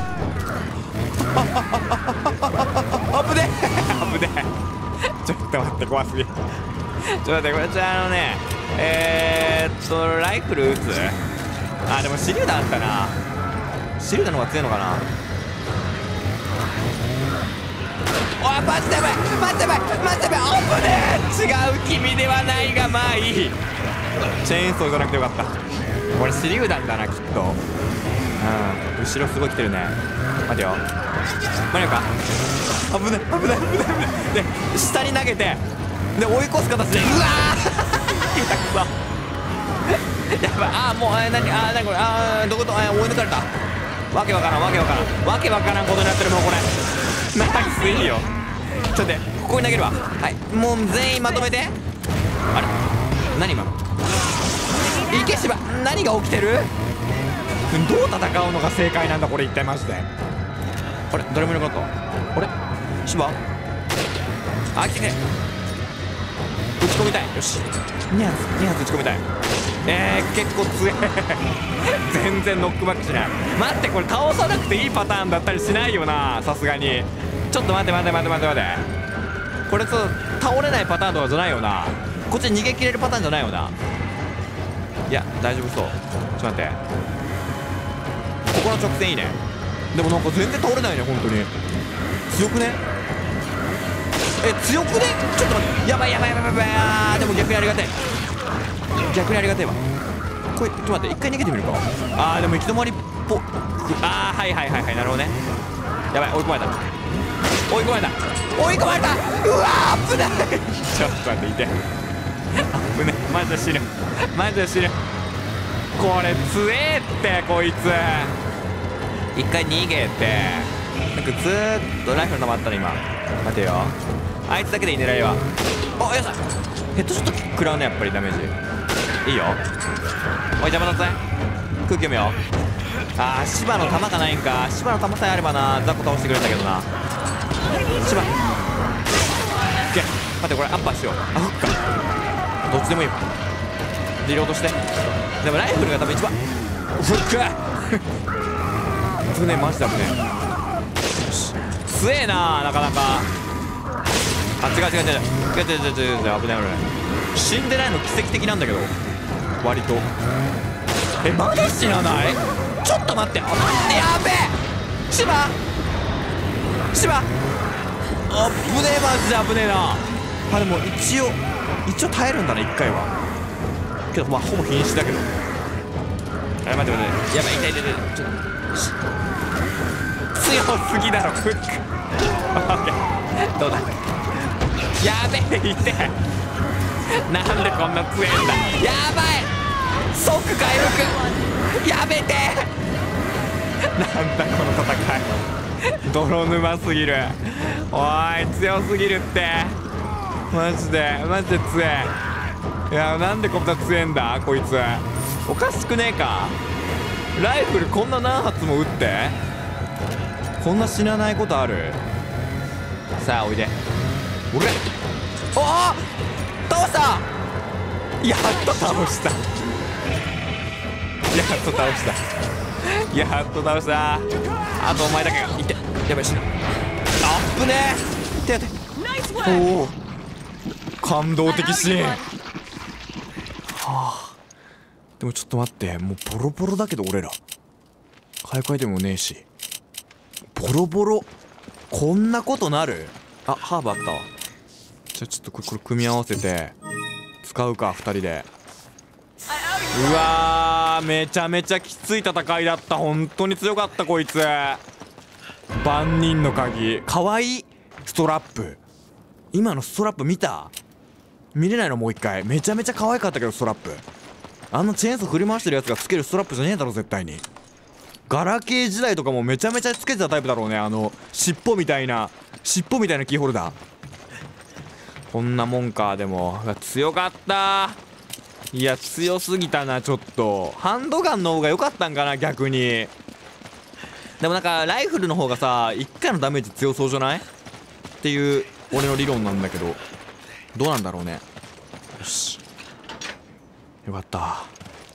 S1: 危ねえ危ねえちょっと待って、怖すぎ。ちょっと待って、これライフル撃つ。あ、でも手榴弾あったな。手榴弾の方が強いのかな。おい、マジでやばいマジでやばいマジでやばい、危ねえ。違う、君ではないが、まあいい。チェーンソーじゃなくてよかった。これ手榴弾だな、きっと。後ろすごい来てるね。待てよ、間に合うか。危ない危ない危ない危ない。で、下に投げて、で追い越す形で、うわーいや、くそやばい。もう何これ、どこと追い抜かれた。わけわからんことになってる。もうこれナイス、いいよ。ちょっと待って、ここに投げるわ。はい、もう全員まとめて。あれ、何今の。いけ、芝、何が起きてる。どう戦うのが正解なんだこれ、一体マジで。あれ、誰もいなかった。あれ、芝、来てくれ。打ち込みたい。よし、2発打ち込みたい。結構強い全然ノックバックしない。待って、これ倒さなくていいパターンだったりしないよな、さすがに。ちょっと待って、これ倒れないパターンとかじゃないよな。こっち逃げ切れるパターンじゃないよな。いや、大丈夫そう。ちょっと待って、ここの直線いいね。でもなんか全然倒れないね、本当に。強くね。強くね。ちょっと待って、やばい。でも逆にありがてえわ。これちょっと待って、一回逃げてみるか。でも行き止まりっぽ。はいなるほどね。やばい、追い込まれた。うわー、危ないちょっと待って、いて危ね、マジで死ぬ。これ強えって、こいつ。一回逃げて、なんかずーっとライフル溜まったの今。待てよ、あいつだけでいい狙いは。よっしゃ、ヘッドショット食らうね、やっぱりダメージ。いいよ。おい、邪魔だぜ。空気読めよ。芝の弾がないんか。芝の弾さえあればな、ザコ倒してくれるんだけどな。芝、オッケー。待って、これアッパーしよう。フッか、どっちでもいいわ。リロードして。でもライフルが多分一番フック危ねえ、マジで危ねえ。よし、強えな、なかなか。違う、危ない危ない。死んでないの奇跡的なんだけど、割と。まだ死なない。ちょっと待って、やべえ。芝危ねえ、マジで危ねえな。でも一応耐えるんだね、1回は。けどまあほぼ瀕死だけど。待って、やばい、痛い。ちょっと強すぎだろ、フックどうだ。やべえ、痛え。なんでこんな強えんだ。やばい、即回復。やめてなんだこの戦い泥沼すぎる。おい、強すぎるって。マジで強え。いや、なんでこんな強えんだこいつ。おかしくねえか。ライフルこんな何発も撃ってこんな死なないことある。さあおいで。俺、倒した。やっと倒した。あとお前だけがいて。やばい、死ぬ。あっぶねえ。手当て。おお、感動的シーン。でもちょっと待って、もうボロボロだけど俺ら買い替えてもねえし、ボロボロ。こんなことなる。ハーブあったわ。じゃあちょっとこれ組み合わせて使うか、2人で。 うわー、めちゃめちゃきつい戦いだった。本当に強かったこいつ。万人の鍵、かわいい。ストラップ、今のストラップ見た？見れないの？もう一回。めちゃめちゃ可愛かったけど、ストラップ。あのチェーンソー振り回してるやつがつけるストラップじゃねえだろ絶対に。ガラケー時代とかもめちゃめちゃつけてたタイプだろうね。尻尾みたいなキーホルダー。こんなもんか。でも強かった。いや強すぎたな。ちょっとハンドガンの方が良かったんかな逆に。でもなんかライフルの方がさ1回のダメージ強そうじゃないっていう俺の理論なんだけど、どうなんだろうね。よし、よかった。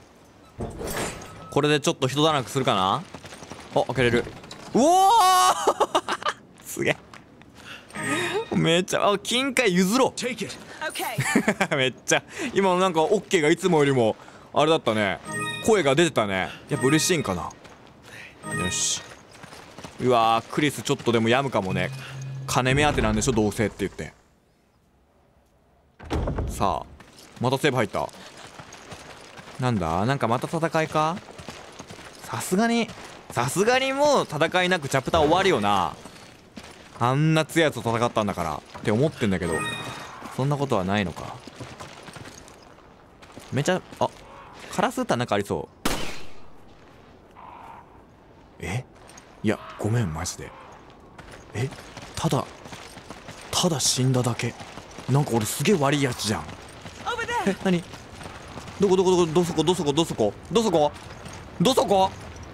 S1: これでちょっと人だらけするかな。お、開けれる。うおーすげえ。めっちゃ、金塊譲ろうめっちゃ今のなんかオッケーがいつもよりもあれだったね。声が出てたね。やっぱ嬉しいんかな。よし。うわー、クリスちょっとでも病むかもね。金目当てなんでしょどうせって言って。さあまたセーブ入った。なんだ、なんかまた戦いか。さすがにもう戦いなくチャプター終わるよな。あんな強いやつと戦ったんだからって思ってんだけど、そんなことはないのか。めちゃ、カラス歌なんかありそう。いやごめんマジで。ただ死んだだけ。なんか俺すげえ悪いやつじゃん。何、どこどそこ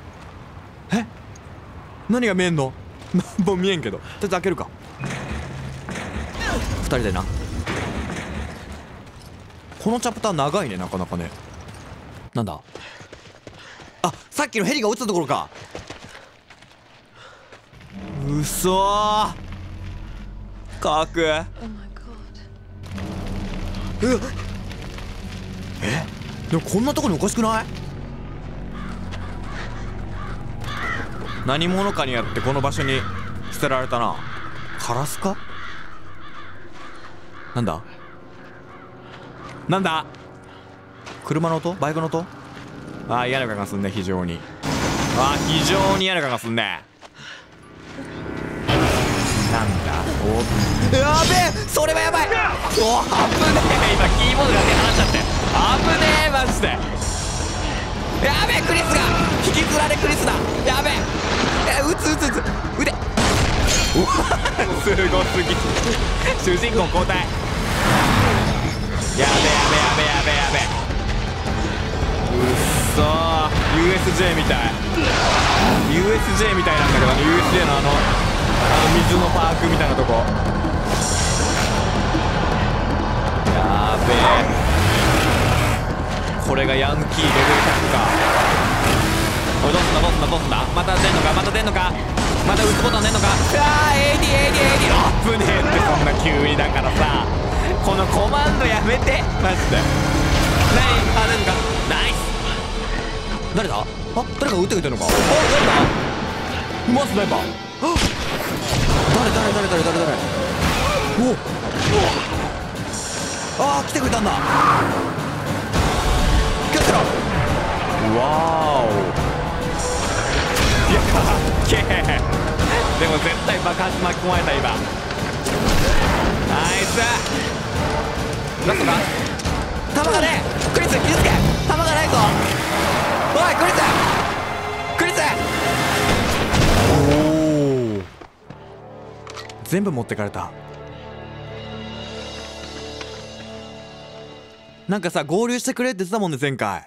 S1: 何が見えんのなんも見えんけど。とりあえず開けるか。2人でな。このチャプター長いねなかなかね。なんだ、さっきのヘリが落ちたところか。うそー、かく。でもこんなとこにおかしくない？何者かにやってこの場所に捨てられたな。カラスか？なんだ車の音？バイクの音？嫌な予感がすんね。非常に嫌な予感がすんね。なんだ、やべえ、それはやばい。危ねえ、今キーボードが手離しちゃって。危ねえマジで。やべえ、クリスが引きずられクリスだ。やべえ、撃つ腕うわすごすぎ。主人公交代。やべえうっそー、 USJ みたいなんだけど、USJ の水のパークみたいなとこ。やべえ、これがヤンキーレベル100か。おい、どうすんだ。また出んのか。また撃つボタン出んのか。AD 危ねえって。そんな急にだからさ、このコマンドやめてマジで。出んのか。ナイス。誰だ？誰が撃ってくれてるのか。誰だ？マスナイパー。誰。来てくれたんだ。気をつけろ。わーお、いやかっけえ。でも絶対爆発巻き込まれた今。ナイス。ラストか。弾がねえ。クリス気をつけ。弾がないぞ。おいクリス。全部持ってかれた。なんかさ、合流してくれって言ってたもんね前回。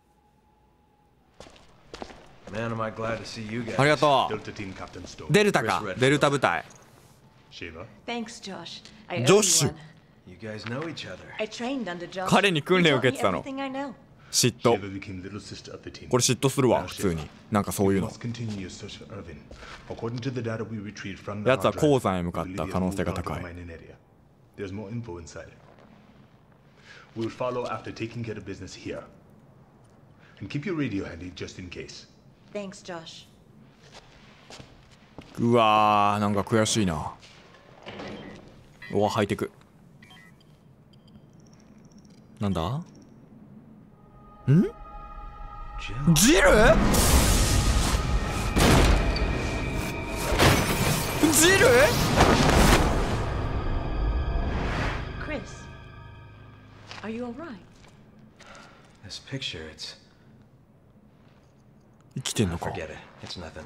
S1: ありがとう。デルタか。デルタ部隊。ジョッシュ。彼に訓練を受けてたの。嫉妬。これ嫉妬するわ普通に。なんかそういうの。やつは鉱山へ向かった可能性が高い。うわー、なんか悔しいな。うわ、ハイテク。なんだ？ ジル？ジル？
S2: Chris, are you all right?
S3: This picture, it's.
S1: 生きてんのか。
S3: Forget it. It's nothing.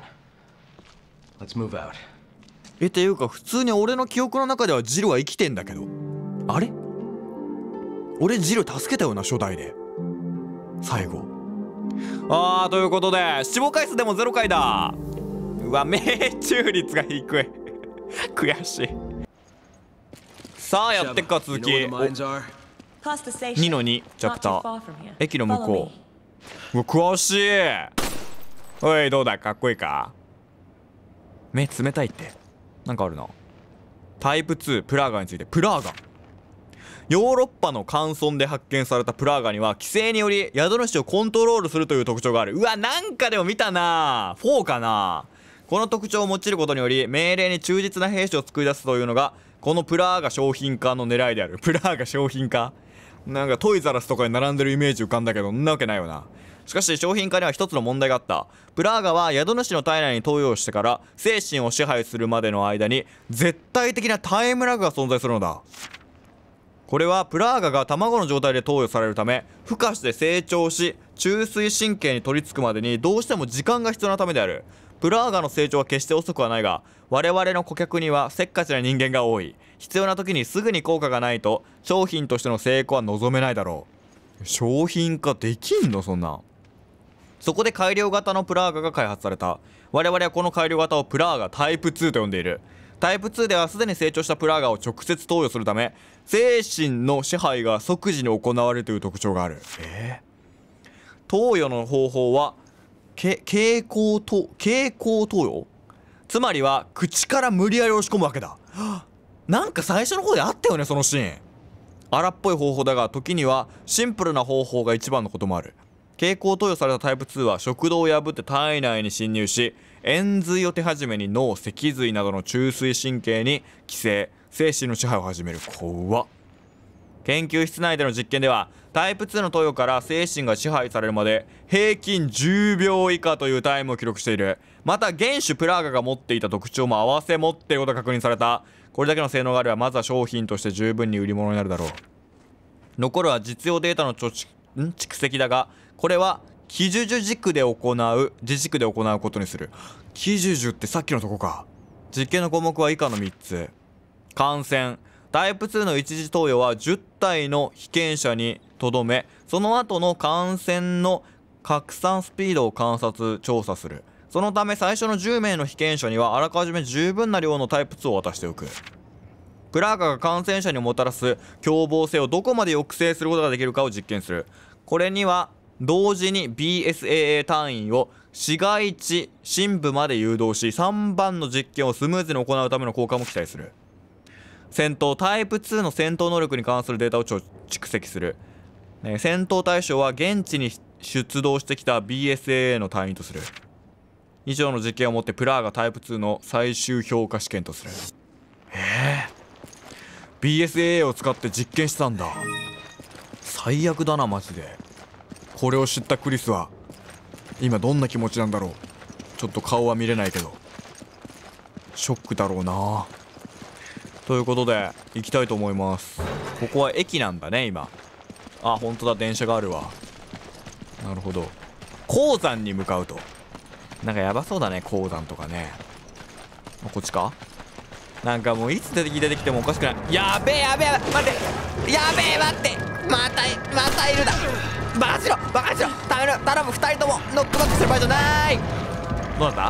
S3: Let's move out.
S1: っていうか普通に俺の記憶の中ではジルは生きてんだけど、あれ俺ジル助けたよな初代で最後。ということで死亡回数でも0回だ。うわ命中率が低い悔しい。さあやってっか続き。
S3: You know where the mines are?
S2: Past the station.
S1: 2の2チャ
S2: Not
S1: プタ
S2: too
S1: ー
S2: far from here.
S1: 駅の向
S2: Follow
S1: こ
S2: me.
S1: う。うわ詳しい。おいどうだかっこいいか。目冷たいって。なんかあるな。タイプ2プラーガについて。プラーガヨーロッパの乾村で発見されたプラーガには規制により宿主をコントロールするという特徴がある。うわなんかでも見たな。4かな。この特徴を用いることにより命令に忠実な兵士を作り出すというのがこのプラーガ商品化の狙いである。プラーガ商品化なんかトイザラスとかに並んでるイメージ浮かんだけどんなわけないよな。しかし商品化には一つの問題があった。プラーガは宿主の体内に投与してから精神を支配するまでの間に絶対的なタイムラグが存在するのだ。これはプラーガが卵の状態で投与されるため孵化して成長し中枢神経に取り付くまでにどうしても時間が必要なためである。プラーガの成長は決して遅くはないが我々の顧客にはせっかちな人間が多い。必要な時にすぐに効果がないと商品としての成功は望めないだろう。商品化できんのそんな。そこで改良型のプラーガが開発された。我々はこの改良型をプラーガタイプ2と呼んでいる。タイプ2ではすでに成長したプラーガを直接投与するため精神の支配が即時に行われるという特徴がある。投与の方法は経口投与、つまりは口から無理やり押し込むわけだ。なんか最初の方であったよねそのシーン。荒っぽい方法だが時にはシンプルな方法が一番のこともある。経口投与されたタイプ2は食道を破って体内に侵入し延髄を手始めに脳、脊髄などの中枢神経に寄生、精神の支配を始める。怖っ。研究室内での実験ではタイプ2の投与から精神が支配されるまで平均10秒以下というタイムを記録している。また原種プラーガが持っていた特徴も合わせ持っていることが確認された。これだけの性能があればまずは商品として十分に売り物になるだろう。残るは実用データの蓄積だがこれは基準軸で行う自軸で行うことにする。基準ってさっきのとこか。実験の項目は以下の3つ。感染タイプ2の一時投与は10体の被験者にとどめその後の感染の拡散スピードを観察調査する。そのため最初の10名の被験者にはあらかじめ十分な量のタイプ2を渡しておく。プラーガが感染者にもたらす凶暴性をどこまで抑制することができるかを実験する。これには同時に BSAA 単位を市街地深部まで誘導し3番の実験をスムーズに行うための効果も期待する。戦闘タイプ2の戦闘能力に関するデータを蓄積する。戦闘対象は現地に出動してきた BSAA の単位とする。以上の実験をもってプラーガタイプ2の最終評価試験とする。BSAA を使って実験したんだ。最悪だなマジで。これを知ったクリスは今どんな気持ちなんだろう。ちょっと顔は見れないけどショックだろうな。ということで行きたいと思います。ここは駅なんだね今。あ本当だ電車があるわ。なるほど。鉱山に向かうと。なんかやばそうだね鉱山とかね。こっちか。なんかもういつ出てきてもおかしくない。やべえやべえ待ってやべえ待ってまたいるだ。バカしろ頼む2人ともノックバックする場合じゃない。どうだった、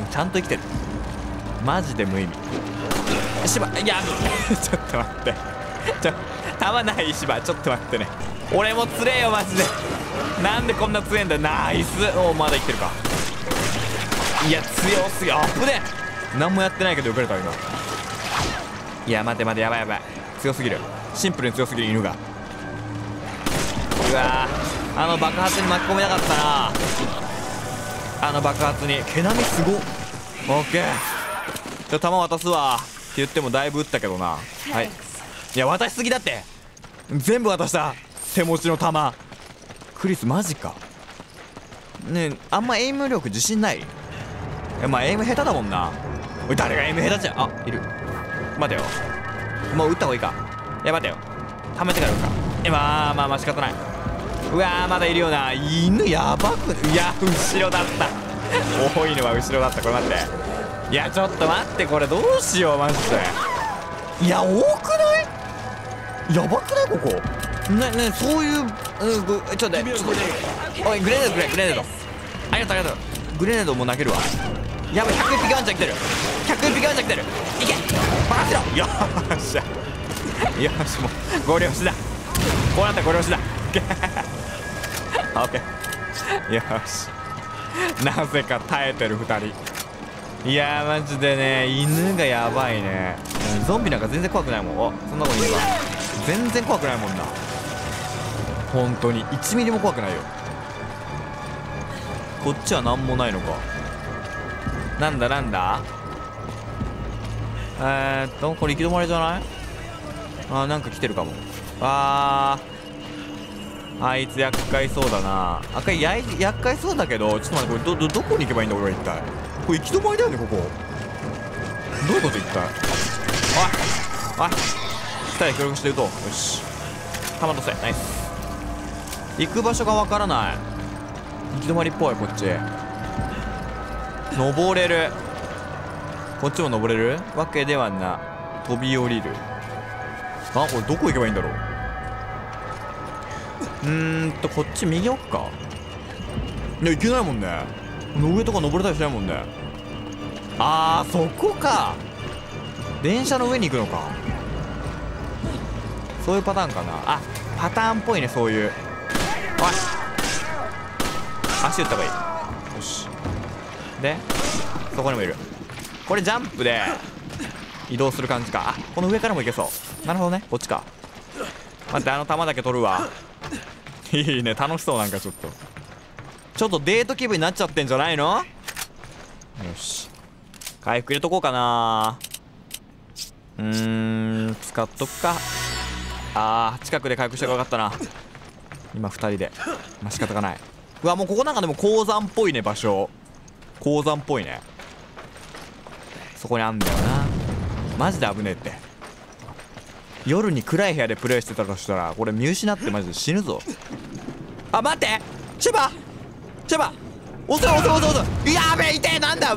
S1: ちゃんと生きてる。マジで無意味。芝いやちょっと待って弾ない芝ちょっと待ってね。俺もつれえよマジで。なんでこんな強えんだよ。ナイス。おまだ生きてるか。いや強すぎアップで何もやってないけどよくれた今。いや待てやばい強すぎる。シンプルに強すぎる犬が。うわーあの爆発に巻き込みたかったな。あの爆発に毛並みすごっ。オッケーじゃあ弾渡すわって言ってもだいぶ撃ったけどな。はい。いや渡しすぎだって。全部渡した手持ちの弾。クリスマジか。 ねえ、あんまエイム力自信ない？まあエイム下手だもんな。おい、誰がエイム下手じゃん。あ、いる。待てよ、もう撃った方がいいか。いや待てよ、貯めてから撃つか。まあ仕方ない。うわー、まだいるよな。犬やばく、いや後ろだった。多いのは後ろだった。これ待って、いやちょっと待って、これどうしようマジで。いや多くない？やばくないここ。ねそういう、ちょっと待って、おいグレネードくれ、グレネード。ありがとうありがとう。グレネードも投げるわ。やばい、101匹ワンちゃん来てる。101匹ワンちゃん来てる。いけ、任せろ。よっしゃ、よし、もうゴリ押しだ。こうなったらゴリ押しだ。オッケー、よし。なぜか耐えてる2人。いやーマジでね、犬がやばいね。ゾンビなんか全然怖くないもん。お、そんなこと言えば全然怖くないもんな。本当に1ミリも怖くないよ。こっちは何もないのか。なんだこれ行き止まりじゃない？なんか来てるかも。あいつ厄介そうだな。厄介そうだけど、ちょっと待って、これどこに行けばいいんだ俺は一体。これ行き止まりだよねここ。どういうこと一体。おい2人で協力してると。よし、弾とせ、ナイス。行く場所がわからない。行き止まりっぽい。こっち登れる。こっちも登れるわけではな。飛び降りる。これどこ行けばいいんだろう。こっち右奥か。いや行けないもんね。上とか登れたりしないもんね。そこか。電車の上に行くのか。そういうパターンかな。パターンっぽいね、そういう。おい、足打った方がいい。よし。でそこにもいる。これジャンプで移動する感じか。この上からも行けそう。なるほどね、こっちか。待って、弾だけ取るわ。いいね、楽しそう。なんかちょっとデート気分になっちゃってんじゃないの。よし、回復入れとこうかな。使っとくか。近くで回復してよかったな。今2人で、仕方がない。うわ、もうここなんかでも鉱山っぽいね、場所。鉱山っぽいね。そこにあんだよな。マジで危ねえって。夜に暗い部屋でプレイしてたとしたら、これ見失ってマジで死ぬぞ。待って、千葉遅い。やべえ、痛え。なんだ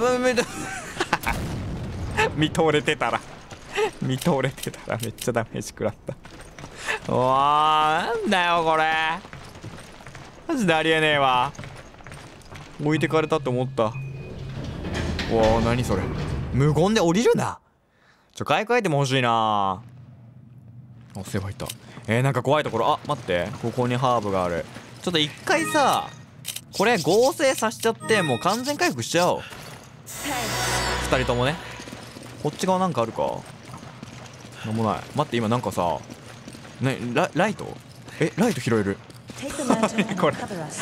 S1: 見とれてたらめっちゃダメージ食らった。うわー、なんだよこれ。マジでありえねえわ。置いてかれたって思った。うわー、何それ。無言で降りるな。買い替えても欲しいな。そういえばいた。なんか怖いところ。待って、ここにハーブがある。ちょっと一回さ、これ合成させちゃってもう完全回復しちゃおう。2人ともね。こっち側なんかあるか。なんもない。待って、今なんかさ、ライトライト拾える。これ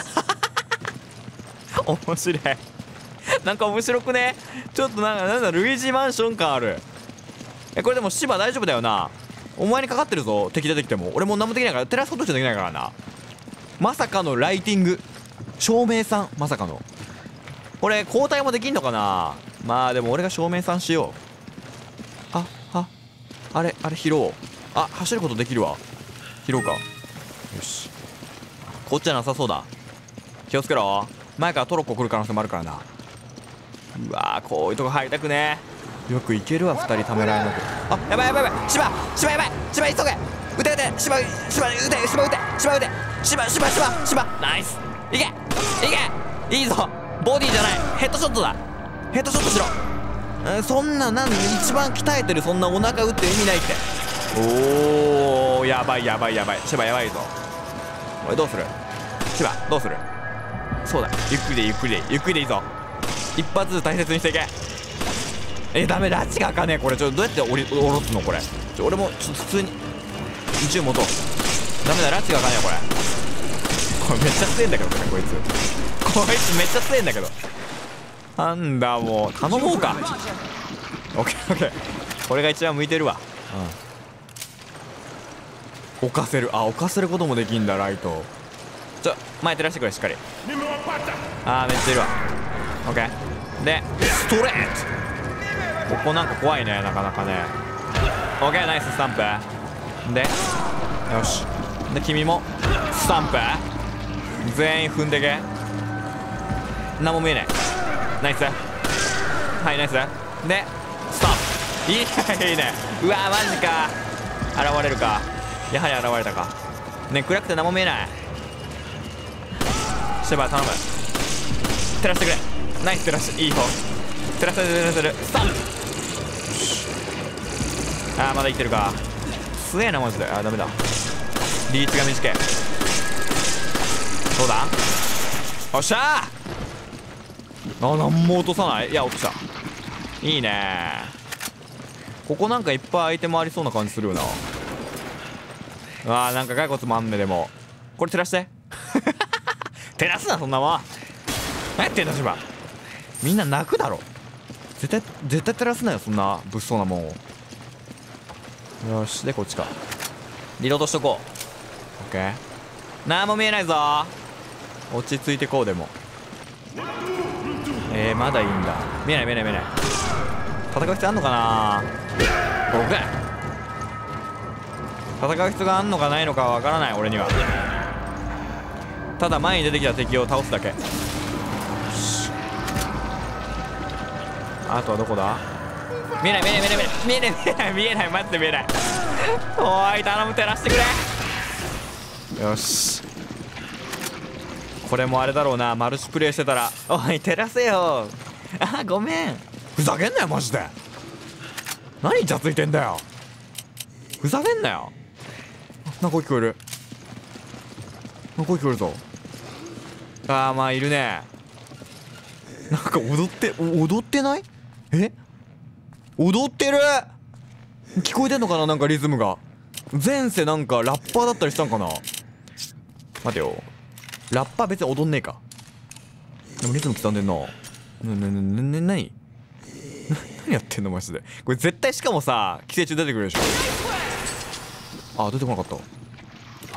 S1: 面白い。なんか面白くね。ちょっとなんだルイージマンション感ある。これでも芝大丈夫だよな。お前にかかってるぞ、敵出てきても。俺もう何もできないから、照らすことしかできないからな。まさかのライティング、照明さん、まさかの。これ交代もできんのかな。でも俺が照明さんしよう。あれ拾おう。走ることできるわ。拾うか。よし、こっちはなさそうだ。気をつけろ。前からトロッコ来る可能性もあるからな。うわー、こういうとこ入りたくね。よくいけるわ、2人ためらいなく。やばい。芝やばい。芝急げ。撃て。芝撃て。芝ナイス。いけいいぞ。ボディじゃない、ヘッドショットだ。ヘッドショットしろ。そんな一番鍛えてるそんなお腹打って意味ないって。おー、やばい。芝やばいぞ。おい、どうする芝、どうする。そうだ、ゆっくりでいいぞ。一発ずつ大切にしていけ。ダメ、拉致が開かねえ。これどうやって下ろすのこれ。俺も普通に銃持とう。ダメだ、拉致が開かねえ。これめっちゃ強えんだけど、こいつめっちゃ強えんだけど。なんだ、もう頼もうか。オッケー。これが一番向いてるわ。置かせることもできんだ、ライト。前照らしてくれ、しっかり。 あーめっちゃいるわ。オッケーでストレート。ここなんか怖いね、なかなかね。オッケーナイススタンプで、よしで君もスタンプ。全員踏んでけ。何も見えない。ナイス。はいナイスでスタンプ。いいねいいね。うわーマジか。現れるか。やはり現れたかね。暗くて何も見えない。シェバー頼む。照らしてくれ。ナイス照らしいい方。照らせる照らせる。スタンプ。あーまだ生きてるか。強えなマジで。あーダメだ。リーチが短い。どうだ。おっしゃー。あ何も落とさない。いや落とした。いいね。ここなんかいっぱいアイテムありそうな感じするよな。あーなんか骸骨もあんね。でもこれ照らして照らすなそんなもん。何やってんだ芝。みんな泣くだろ。絶対照らすなよそんな物騒なもんを。よしでこっちか。リロードしとこう。オッケー。何も見えないぞ。落ち着いてこう。でもまだいいんだ。見えない見えない見えない。戦う必要あんのかな。オッケー。戦う必要があんのかないのかはわからない俺には。ただ前に出てきた敵を倒すだけ。あとはどこだ。見えない見えない見えない見えない見えない見えないマジで見えない。おい頼む照らしてくれ。よしこれもあれだろうな。マルチプレイしてたらおい照らせよ。あごめん。ふざけんなよマジで。何イチャついてんだよ。ふざけんなよ。なんか声聞こえる。なんか声聞こえるぞ。あーまあいるね。なんか踊ってない。踊ってる。聞こえてんのかな。なんかリズムが前世なんかラッパーだったりしたんかな。待てよラッパー別に踊んねえか。でもリズム刻んでんな。何やってんのマジで。これ絶対しかもさ寄生虫出てくるでしょ。あ出てこなかった。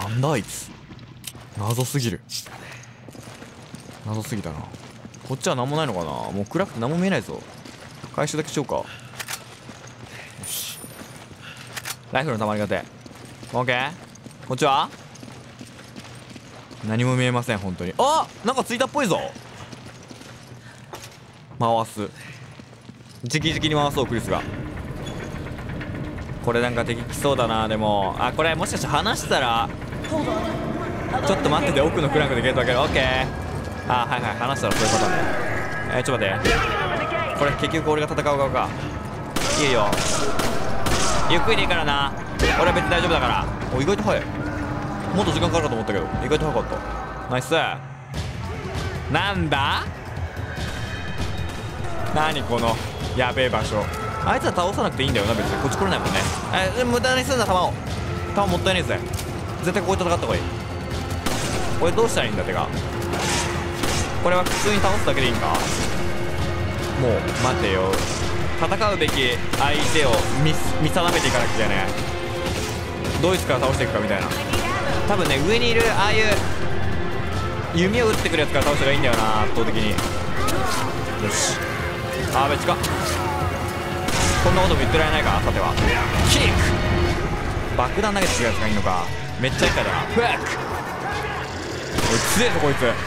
S1: なんだあいつ。謎すぎる。謎すぎたな。こっちは何もないのかな。もう暗くて何も見えないぞ。回収だけしようか。よしライフルの弾ありがてえ。オッケー。こっちは何も見えません本当に。あなんかついたっぽいぞ。回す。直々に回そうクリスが。これなんか敵来そうだな。でもあこれもしかして話したらちょっと待ってて。奥のクランクでゲート開ける。オッケー。あはいはい話したらそういうパターンね。ちょっと待って。これ結局俺が戦う側か。いいよゆっくりでいいからな。俺は別に大丈夫だから。お意外と早い。もっと時間かかるかと思ったけど意外と早かった。ナイス。なんだ何このやべえ場所。あいつは倒さなくていいんだよな別に。こっち来れないもんね。無駄にすんな弾を。弾もったいねえぜ。絶対ここで戦った方がいい。これどうしたらいいんだてか。これは普通に倒すだけでいいんか。もう待てよ。戦うべき相手を見定めていかなきゃね。ドイツから倒していくかみたいな。多分ね上にいるああいう弓を打ってくるやつから倒した方がいいんだよな圧倒的に。よしあーべ近っ。こんなことも言ってられないか。さてはキック。爆弾投げてくるやつがいいのか。めっちゃ厄介だな。フック。おい強えぞこいつ。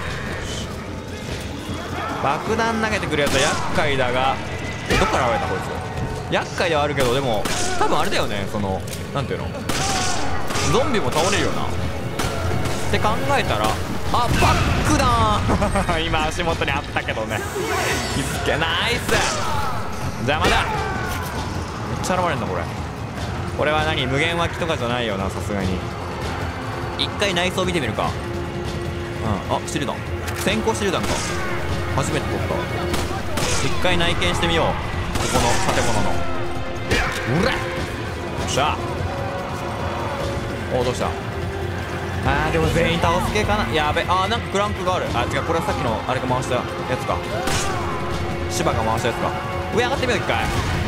S1: 爆弾投げてくるやつは厄介だがどっから現れたこいつ。厄介ではあるけどでも多分あれだよね。そのなんていうのゾンビも倒れるよなって考えたらあバックダウン今足元にあったけどね気づけナイス。邪魔だ。めっちゃ現れんなこれ。これは何無限脇とかじゃないよなさすがに。一回内装見てみるか。あ手榴弾先行手榴弾か。初めて取った。一回内見してみようここの建物の。うらっよっしゃ。おおどうした。あーでも全員倒す系かな。やべあーなんかクランクがある。あ違うこれはさっきのあれが回したやつか。芝が回したやつか。上上がってみよう一回。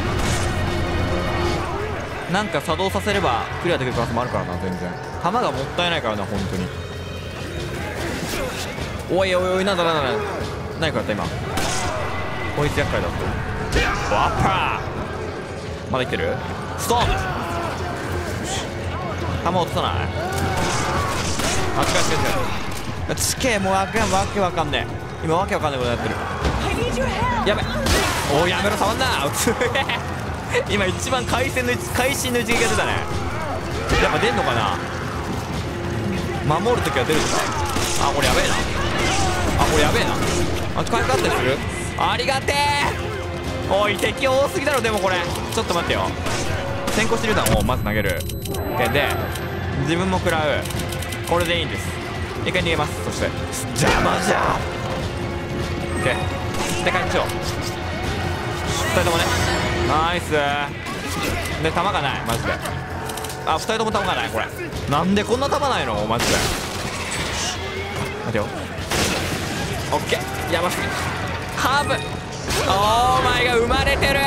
S1: なんか作動させればクリアできる可能性もあるからな全然。弾がもったいないからな本当に。 おいおいおい、なんだなんだなんだ、何かやった今。こいつ厄介だって。ワッパーまだ生きてる。ストーム。よし、弾落とさない。あ、近い近い近い。地形もうわけわかんねえ。今わけわかんないことになってる。やべ、おいやめろ、触んな。今一番会心の一撃が出たね。やっぱ出んのかな。守るときは出るとか。あ、これやべえな。あ、これやべえな。あ、使い勝手する。ありがてえ。おい、敵多すぎだろ。でもこれちょっと待ってよ。先行手榴弾をまず投げる。で自分も食らう。これでいいんです。一回逃げます。そして邪魔じゃ。オッケーで回復しよう。2人ともね。ナイスで、弾がないマジで。あ、2人とも弾がない。これなんでこんな弾ないのマジで。待てよ。オッケー、やばすぎ。ハーブ、オーマイが生まれてる。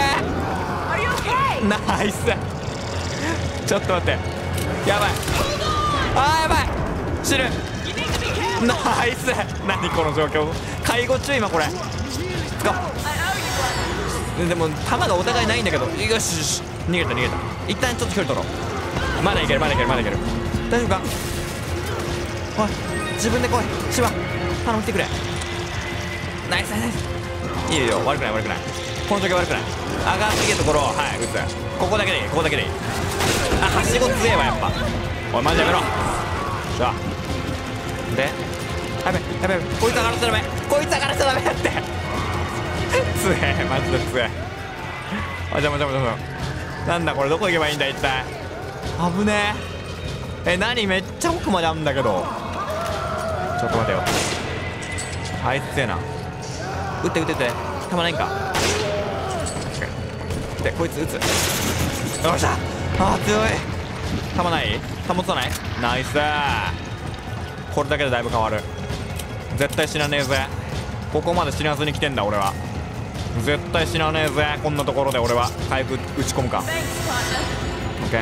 S1: ナイス。ちょっと待って、やばい。あーやばい、死ぬ。ナイス。何この状況。介護中今これ。使おう。でも弾がお互いないんだけど。よしよし、逃げた逃げた。一旦ちょっと距離取ろう。まだいけるまだいけるまだいける。大丈夫か。おい、自分で来い。シバ頼む来てくれ。ナイスナイスナイス。いいよいいよ、悪くない悪くない。この状況悪くない。上がってきたところをはい撃つ。ここだけでいい、ここだけでいい。あ、はしご強えわやっぱ。おいマジやめろ。さあで、やべやべやべ、こいつ上がらせちゃダメ、こいつ上がらせちゃダメだって。強えマジで強え。あ、邪魔邪魔邪魔。なんだこれ、どこ行けばいいんだ一体。危ねえ。何、めっちゃ奥まであるんだけど。ちょっと待てよ、あいつ強えな。撃って撃って撃って、弾ないんか。確かに。でこいつ撃つ。よっしゃ。あー強い。弾ない、弾持たない。ナイス。これだけでだいぶ変わる。絶対死なねえぜ。ここまで死なずに来てんだ俺は。絶対死なねえぜ。こんなところで俺は回復打ち込むか。 OK。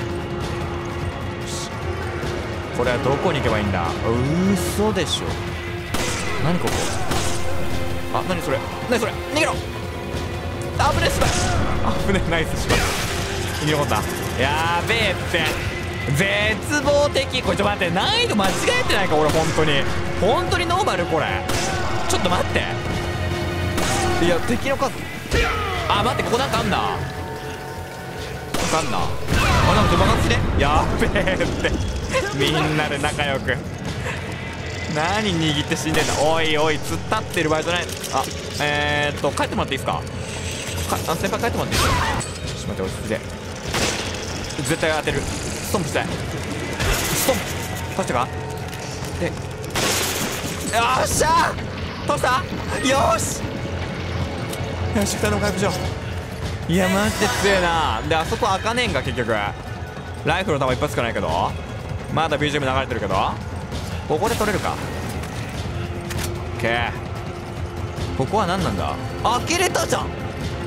S1: これはどこに行けばいいんだ。嘘でしょ。何ここ。あ、何それ何それ、逃げろ。あぶねえ、スパイ。あぶねえ、ナイス、しばらく生き残った。やべえって、絶望的。これちょっと待って、難易度間違えてないか俺。本当にノーマルこれ。ちょっと待って、いや敵の数。あ、待って、ここなんかあんだ。なんかあんだ。あ、なんか爆発ね。やべえってみんなで仲良く。何握って死んでんだ。おいおい、突っ立ってる場合じゃない。あ、帰ってもらっていいですか。あ、先輩帰ってもらっていいですか。ちょっと待って、落ち着いて。絶対当てる。ストンプしたい。ストンプ倒したか。で、よっしゃー、倒した。よーしよし、2人の回復しよう。いやマジで強えな。で、あそこ開かねえんか結局。ライフルの弾一発しかないけど、まだ BGM 流れてるけど、ここで取れるか。 OK。 ここは何なんだ。開けれたじゃん。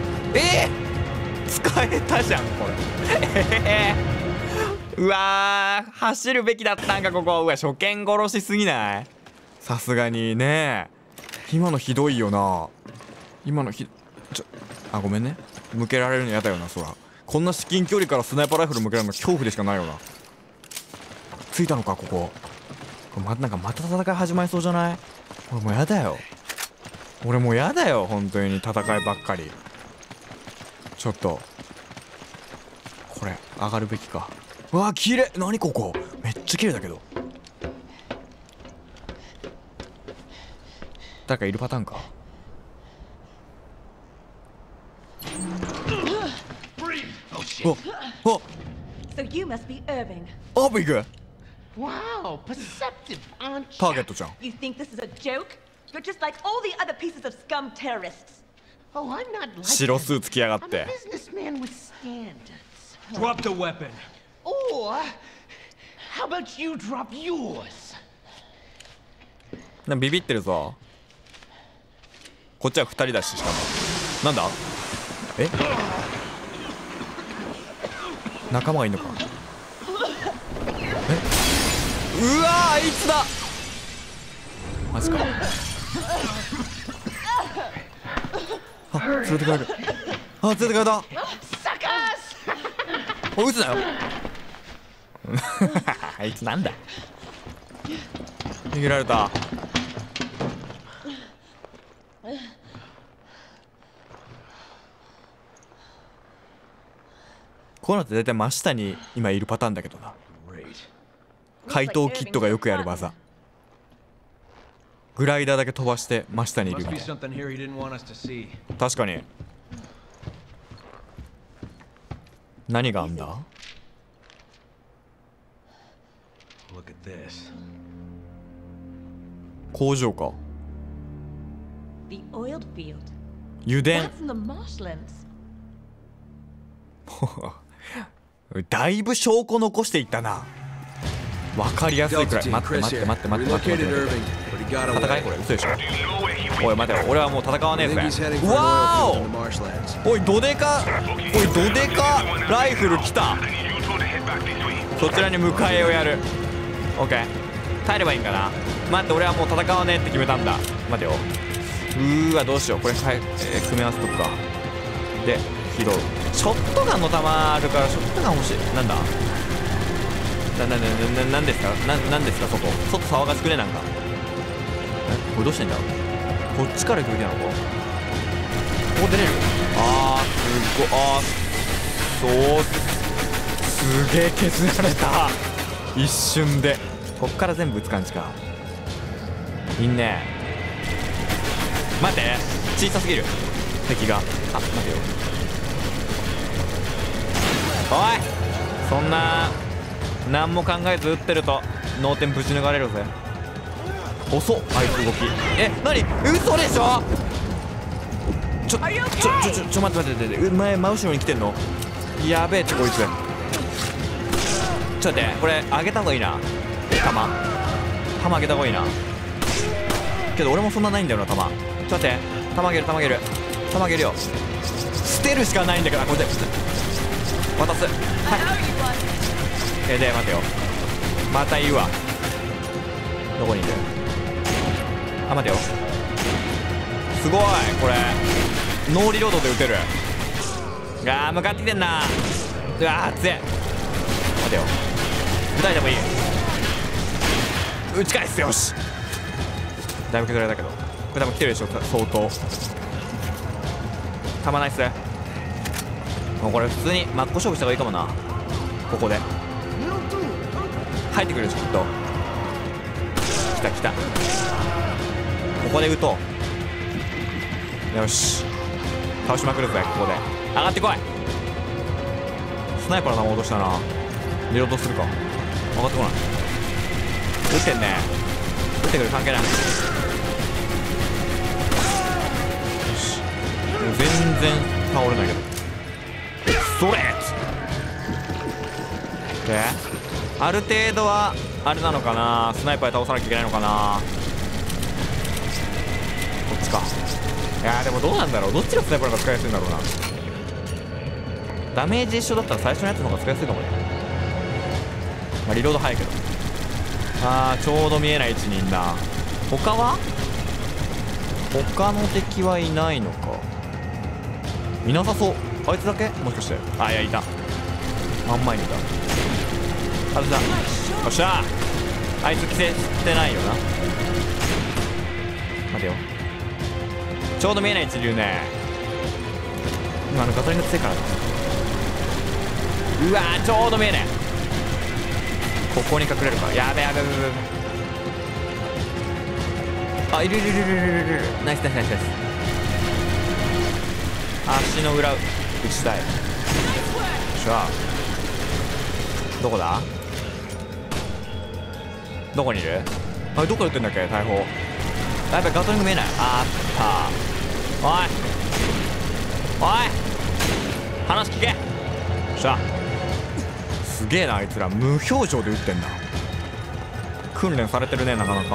S1: 使えたじゃんこれ。うわー、走るべきだったんかここ。うわ、初見殺しすぎない。さすがにね。今のひどいよな。今のあ、ごめんね。向けられるのやだよな。そらこんな至近距離からスナイパーライフル向けられるの恐怖でしかないよな。着いたのかここ。これなんかまた戦い始まりそうじゃない。俺もうやだよ。俺もうやだよ本当に、戦いばっかり。ちょっとこれ上がるべきか。うわー綺麗。何ここめっちゃ綺麗だけど。誰かいるパターンか。おお、
S2: So you must be Irving.
S1: アービング。
S4: Wow, perceptive, aren't
S1: ター
S4: you?
S1: ゲットじゃん。
S2: You think this is a joke? You're just like all the other pieces of scum terrorists.
S4: Oh, I'm not like
S1: 白
S4: that.
S1: スーツ着やがっ
S4: I'm a
S1: て。
S4: businessman with standards.
S3: Drop the weapon.
S4: Or, how about you drop yours?
S1: なんかビビってるぞ。こっちは2人だし、しかもなんだ。え、仲間がいんのか。え、うわー、あいつだ。マジか。 あ、連れて帰る。あ、連れて帰った。おい、撃つなよ。あいつなんだ。逃げられた。こういうのって大体真下に今いるパターンだけどな。怪盗キッドがよくやる技。グライダーだけ飛ばして真下にいるみたいな。確かに。何があんだ？工場か。
S2: The oil field.
S1: 油田。
S2: That's in the marshlands.
S1: だいぶ証拠残していったな。わかりやすいくらい。待って待って待って待って待って待って。戦いこれ嘘でしょ。おい待てよ、俺はもう戦わねえぜ。うわーお、おいドデカ、おいドデカライフル来た。そちらに迎えをやる。オッケー、耐えればいいんかな。待って、俺はもう戦わねえって決めたんだ。待てよ。わどうしよう、これ組み合わせとくか。で拾う。ショットガンの弾あるからショットガン欲しい。なんだなんですか、なんですか。外騒がしくね。なんかこれどうしてんだろう。こっちから行くべきなのか。ここ出れる。あーすごい。あーそうすげえ削られた一瞬で。こっから全部撃つ感じか。いいね。待って、小さすぎる敵が。あ、待てよ。おい、そんな何も考えず撃ってると脳天ぶち抜かれるぜ。遅っあいつ動き。何嘘でしょ。ちょ待って前真後ろに来てんの。やべえってこいつ。ちょっと待って、これ上げた方がいいな。弾上げた方がいいな。けど俺もそんなないんだよな弾。ちょっと待って、弾上げるよ。捨てるしかないんだから。これで渡す。はい。で待てよ、また言うわ。どこにいる。あ、待てよ。すごいこれノーリロードで撃てる。向かってきてんな。うわ熱い。待てよ、撃たれてもいい。撃ち返す。よし、だいぶ削られたけど、これ多分来てるでしょ相当。たまないっす。もうこれ普通に真っ向勝負した方がいいかもな。ここで入ってくるでしょきっと。来た。ここで撃とう。よし、倒しまくるぜ。ここで上がってこい。スナイパーの弾落としたな。リロードするか。上がってこない。撃ってんね。撃ってくる、関係ない。よし、もう全然倒れないけど。ストレートである程度はあれなのかな。スナイパーで倒さなきゃいけないのかな。こっちか。いやーでもどうなんだろう。どっちがスナイパーの方が使いやすいんだろうな。ダメージ一緒だったら最初のやつの方が使いやすいかもね。まあリロード早いけど。あーちょうど見えない位置にいんな。他は他の敵はいないのか。いなさそう。あいつだけもしかして。あ、いやいた。真ん前にいた。あれだ。よっしゃー。あいつ規制してないよな。待てよ、ちょうど見えない位置にいるね。今ガソリンが強いからな。うわーちょうど見えねえ。ここに隠れるか。やべ。あ、いる。ナイス。足の裏打ちたい。よっしゃ。どこだ。どこにいる。あれどこで撃ってんだっけ大砲。やべガトリング見えない。あった。おい話聞け。よっしゃ。すげえなあいつら。無表情で撃ってんだ。訓練されてるねなかなか。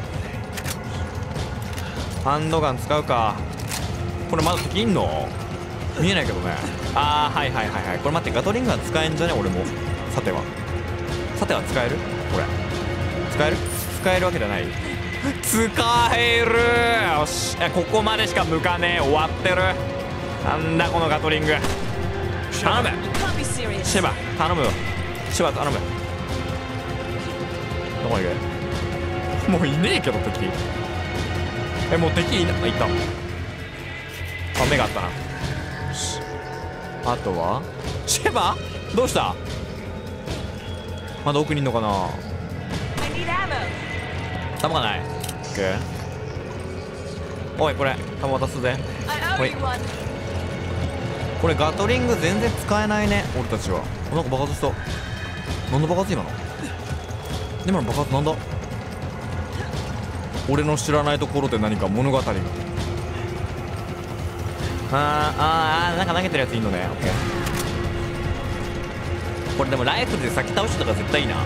S1: ハンドガン使うか。これまだ敵いんの見えないけどね。あーはい。これ待って、ガトリングガン使えんじゃね俺も。さては使える。これ使えるわけじゃない。 使える。よし、ここまでしか向かねえ。終わってる。なんだこのガトリング。頼む
S5: You can't be serious.
S1: シェバ、頼むよ。シェバ頼む。どこに行く？もういねえけど敵。もう敵いな、いた。あ、目があったな。よし、あとはシェバどうした？まだ奥にいんのかな。
S2: I need ammo.
S1: 弾がない。オッケー。おい、これ弾渡すぜ。
S2: I owe
S1: Wait.
S2: you one.
S1: これガトリング全然使えないね、俺たちは。なんか爆発した。何の爆発？今の爆発なんだ？俺の知らないところで何か物語が。なんか投げてるやついいのね。オッケー。これでもライフルで先倒しとか絶対いいな。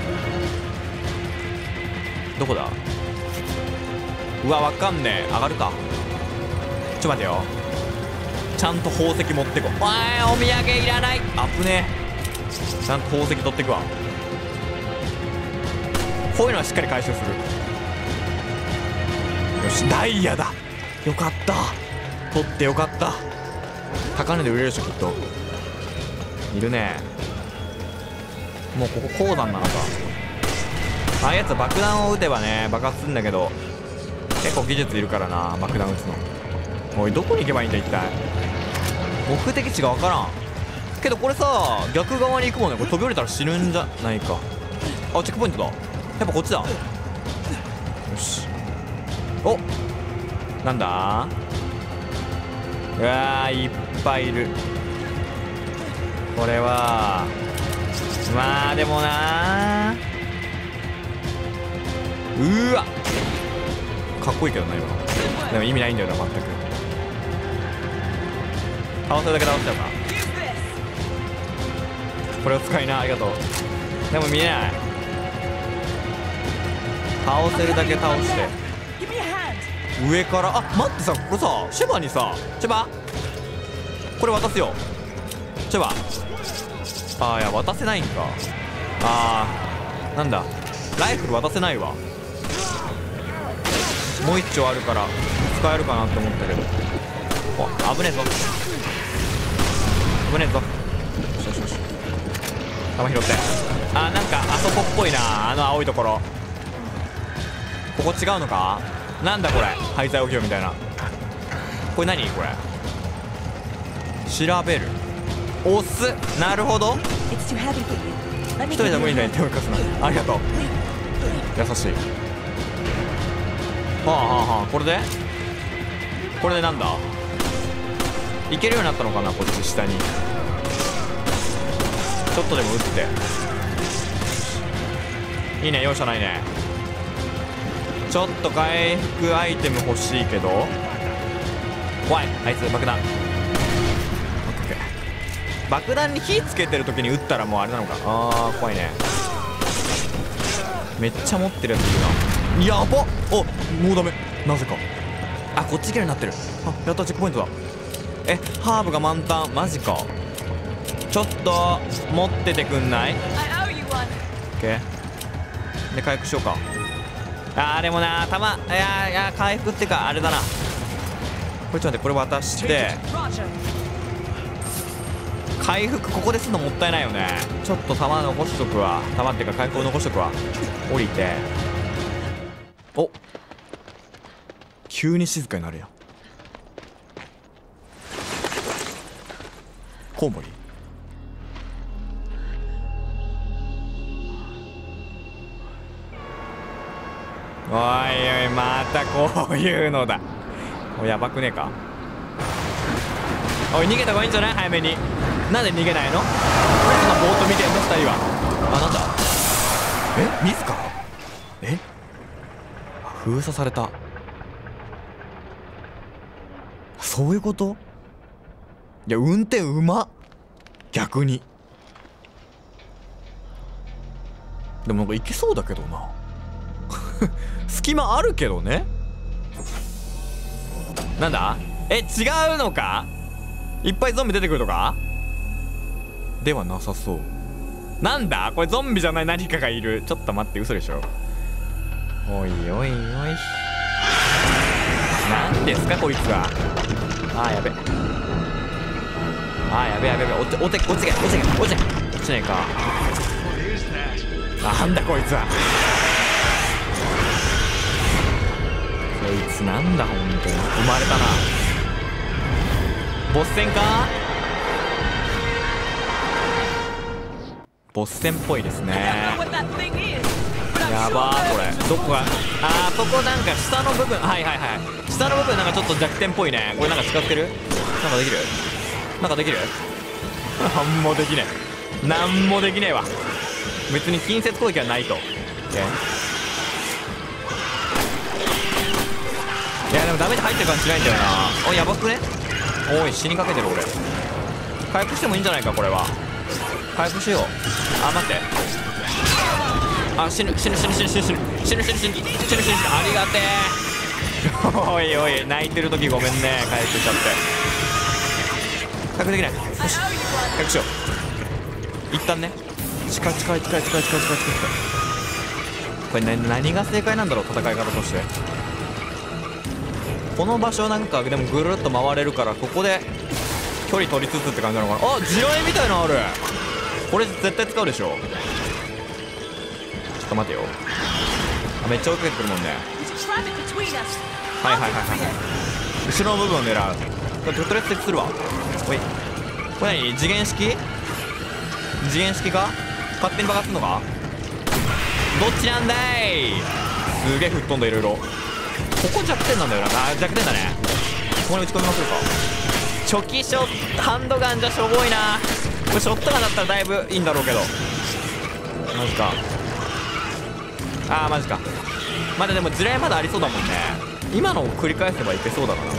S1: どこだ？うわ、わかんねえ。上がるか。ちょっと待てよ。ちゃんと宝石持ってこ。おい、お土産いらない。あぶねえ。ちゃんと宝石取ってくわ。こういうのはしっかり回収する。よし、ダイヤだ。よかった、取ってよかった。高値で売れるでしょきっと。いるね。もうここ鉱山なのか。ああいうやつ爆弾を撃てばね爆発するんだけど、結構技術いるからな爆弾撃つの。おい、どこに行けばいいんだ一体。目的地が分からんけど、これさ逆側に行くもんね。これ飛び降りたら死ぬんじゃないか。あ、チェックポイントだ。やっぱこっちだ。よし。お、なんだ。うわー、いっぱいいる。これはまあでもなー、うわかっこいいけどな今。でも意味ないんだよな全く。倒せるだけ倒しちゃうか。これを使いな。ありがとう。でも見えない。倒せるだけ倒して
S5: Give me a hand.
S1: 上から。あ、待ってさ、これさシェバにさ、シェバこれ渡すよ。シェバ、あー、いや渡せないんか。あー、なんだ、ライフル渡せないわ。もう一丁あるから使えるかなって思ったけど。お、危ねえぞ危ねえぞ。よしよしよし、弾拾って。あー、なんかあそこっぽいな、あの青いところ。ここ違うのか。なんだこれ、廃材置き場みたいな。これ何これ。調べる、押す。なるほど。
S5: It's too heavy for you. Let me
S1: 一人
S5: give
S1: じゃ
S5: you
S1: 無
S5: a
S1: 理だに
S5: hand.
S1: 手を貸すな。ありがとう、優しい。はあはあはあ、これでなんだ、いけるようになったのかなこっち下に。ちょっとでも撃っていいね。容赦ないね。ちょっと回復アイテム欲しいけど。おい、あいつ爆弾。オッケーオッケー。爆弾に火つけてる時に撃ったらもうあれなのか。あー、怖いね。めっちゃ持ってるやついるな。やばっ。お、もうダメ。なぜか。あ、こっち行けるようになってる。あ、やった、チェックポイントだ。ハーブが満タン。マジか。ちょっと持っててくんない？
S2: I owe you one.
S1: オッケーで回復しようか。あー、でもな、弾、いや回復ってかあれだな。これちょっと待って、これ渡して
S2: Roger.
S1: 回復ここですんのもったいないよね。ちょっと弾残しとくわ。弾っていうか回復を残しとくわ。降りて、お、急に静かになるやん。コウモリ。おいおい、またこういうのだ。おい、やばくねえか。おい、逃げた方がいいんじゃない？早めに。なんで逃げないの？そんなぼーっと見てんの2人は。あ、なんだ、自ら封鎖された。そういうこと？いや、運転うまっ、逆に。でもなんかいけそうだけどな。隙間あるけどね。なんだ、違うのか。いっぱいゾンビ出てくるとかではなさそう。なんだこれ、ゾンビじゃない何かがいる。ちょっと待って、嘘でしょ。 おいおいおい、なんですかこいつは。あーやべ、あーやべやべやべ、落ちてけ落ちてけ落ちてけ落ちねえか。なんだこいつは。こいつなんだ本当に。生まれたな。ボス戦か。ボス戦っぽいですね。
S5: What that thing is, but I'm
S1: や
S5: sure
S1: ばーこれ
S5: Merlin's
S1: どこが、あーそこなんか下の部分、はいはいはい、下の部分なんかちょっと弱点っぽいね。これなんか使ってる、なんかできる、なんかできるなんもできねえ、なんもできねえわ。別に近接攻撃はないと。いやでもダメージ入ってる感じしないんだよな。おいやばくね。おい死にかけてる俺。回復してもいいんじゃないかこれは。回復しよう。あ待って、あ死ぬ死ぬ死ぬ死ぬ死ぬ死ぬ死ぬ死ぬ死ぬ死ぬ死ぬ死ぬ死ぬ、ありがてえおいおい泣いてる時ごめんね、回復しちゃって。回復できない。よし回復しよう一旦ね。近い近い近い近い近い近い近い近い。これ、ね、何が正解なんだろう戦い方として。この場所なんかでもぐるっと回れるから、ここで距離取りつつって感じなのかな。あ地雷みたいなのある。これ絶対使うでしょ。ちょっと待てよ。あめっちゃ追いかけてくるもんね。
S5: There's traffic between us.
S1: はいはいはいはい。後ろの部分を狙う。これとりあえず設置するわ。おいこれ何、次元式、次元式か、勝手に爆発すんのか、どっちなんだい。すげえ吹っ飛んだいろいろ。ここ弱点なんだよな。あ弱点だね。ここに打ち込みまくるか。初期ショットハンドガンじゃしょぼいな。これショットガンだったらだいぶいいんだろうけど。マジか。あーマジか。まだでも地雷まだありそうだもんね。今のを繰り返せばいけそうだから。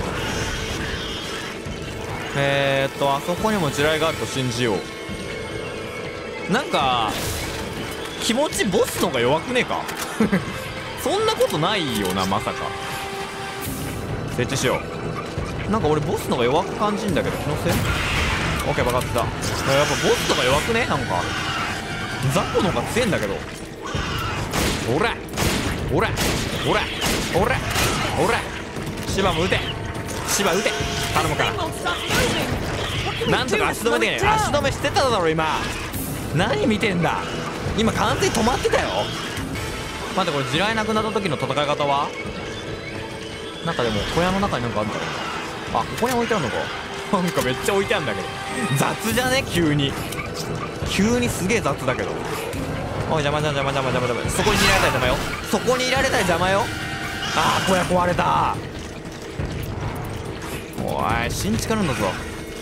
S1: あそこにも地雷があると信じよう。なんか気持ちボスの方が弱くねえかそんなことないよなまさか。設置しよう。なんか俺ボスの方が弱く感じんだけど、気のせい。オッケー分かった。やっぱボスとか弱くね。なんかザコの方が強いんだけど。おらおらおらおらおら、芝も撃て、芝撃て頼むから。
S5: Thing won't stop moving. What can we
S1: なんと
S5: do
S1: か
S5: to
S1: 足止め
S5: slow
S1: で
S5: it
S1: 足
S5: down?
S1: 止めしてただろ今。何見てんだ今、完全に止まってたよ。待ってこれ地雷なくなった時の戦い方はなんかでも小屋の中になんかあるんだろうな。あここに置いてあるのか。なんかめっちゃ置いてあるんだけど雑じゃね。急に急にすげえ雑だけど。おい邪魔邪魔邪魔邪魔邪魔。そこにいられたい邪魔よ。そこにいられたい邪魔よ。あー小屋壊れた。おい新築あるんだぞ。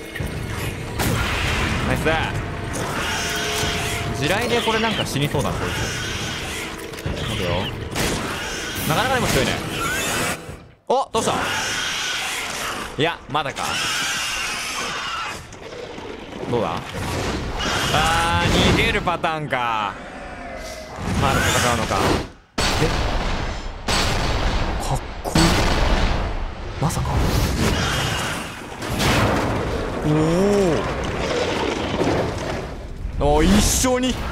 S1: ナイスだ。地雷でこれなんか死にそうだなこいつ。待てよ。なかなかでも強いね。おどうした。いやまだか。どうだ。あー逃げるパターンか。まだ戦うのか。えかっこいい。まさか。おお一緒に。い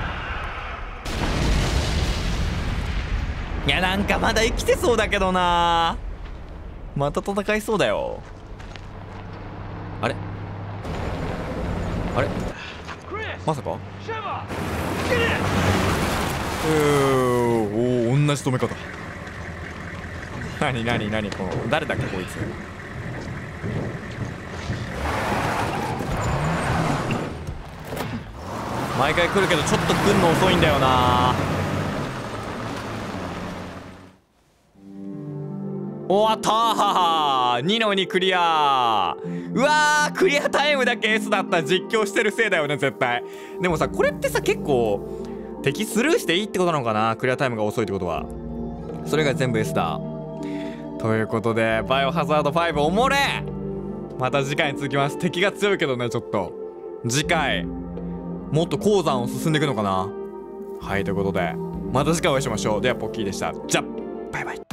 S1: やなんかまだ生きてそうだけどな。また戦いそうだよ。あれあれまさか。おお同じ止め方。何何何この誰だっけこいつ。毎回来るけどちょっと来んの遅いんだよな。終わったー。2の2クリア。うわークリアタイムだけ S だった。実況してるせいだよね絶対。でもさこれってさ結構敵スルーしていいってことなのかな。クリアタイムが遅いってことはそれが全部 S だということでバイオハザード5おもれ。また次回に続きます。敵が強いけどねちょっと次回もっと鉱山を進んでいくのかな。はいということでまた次回お会いしましょう。ではポッキーでした。じゃあバイバイ。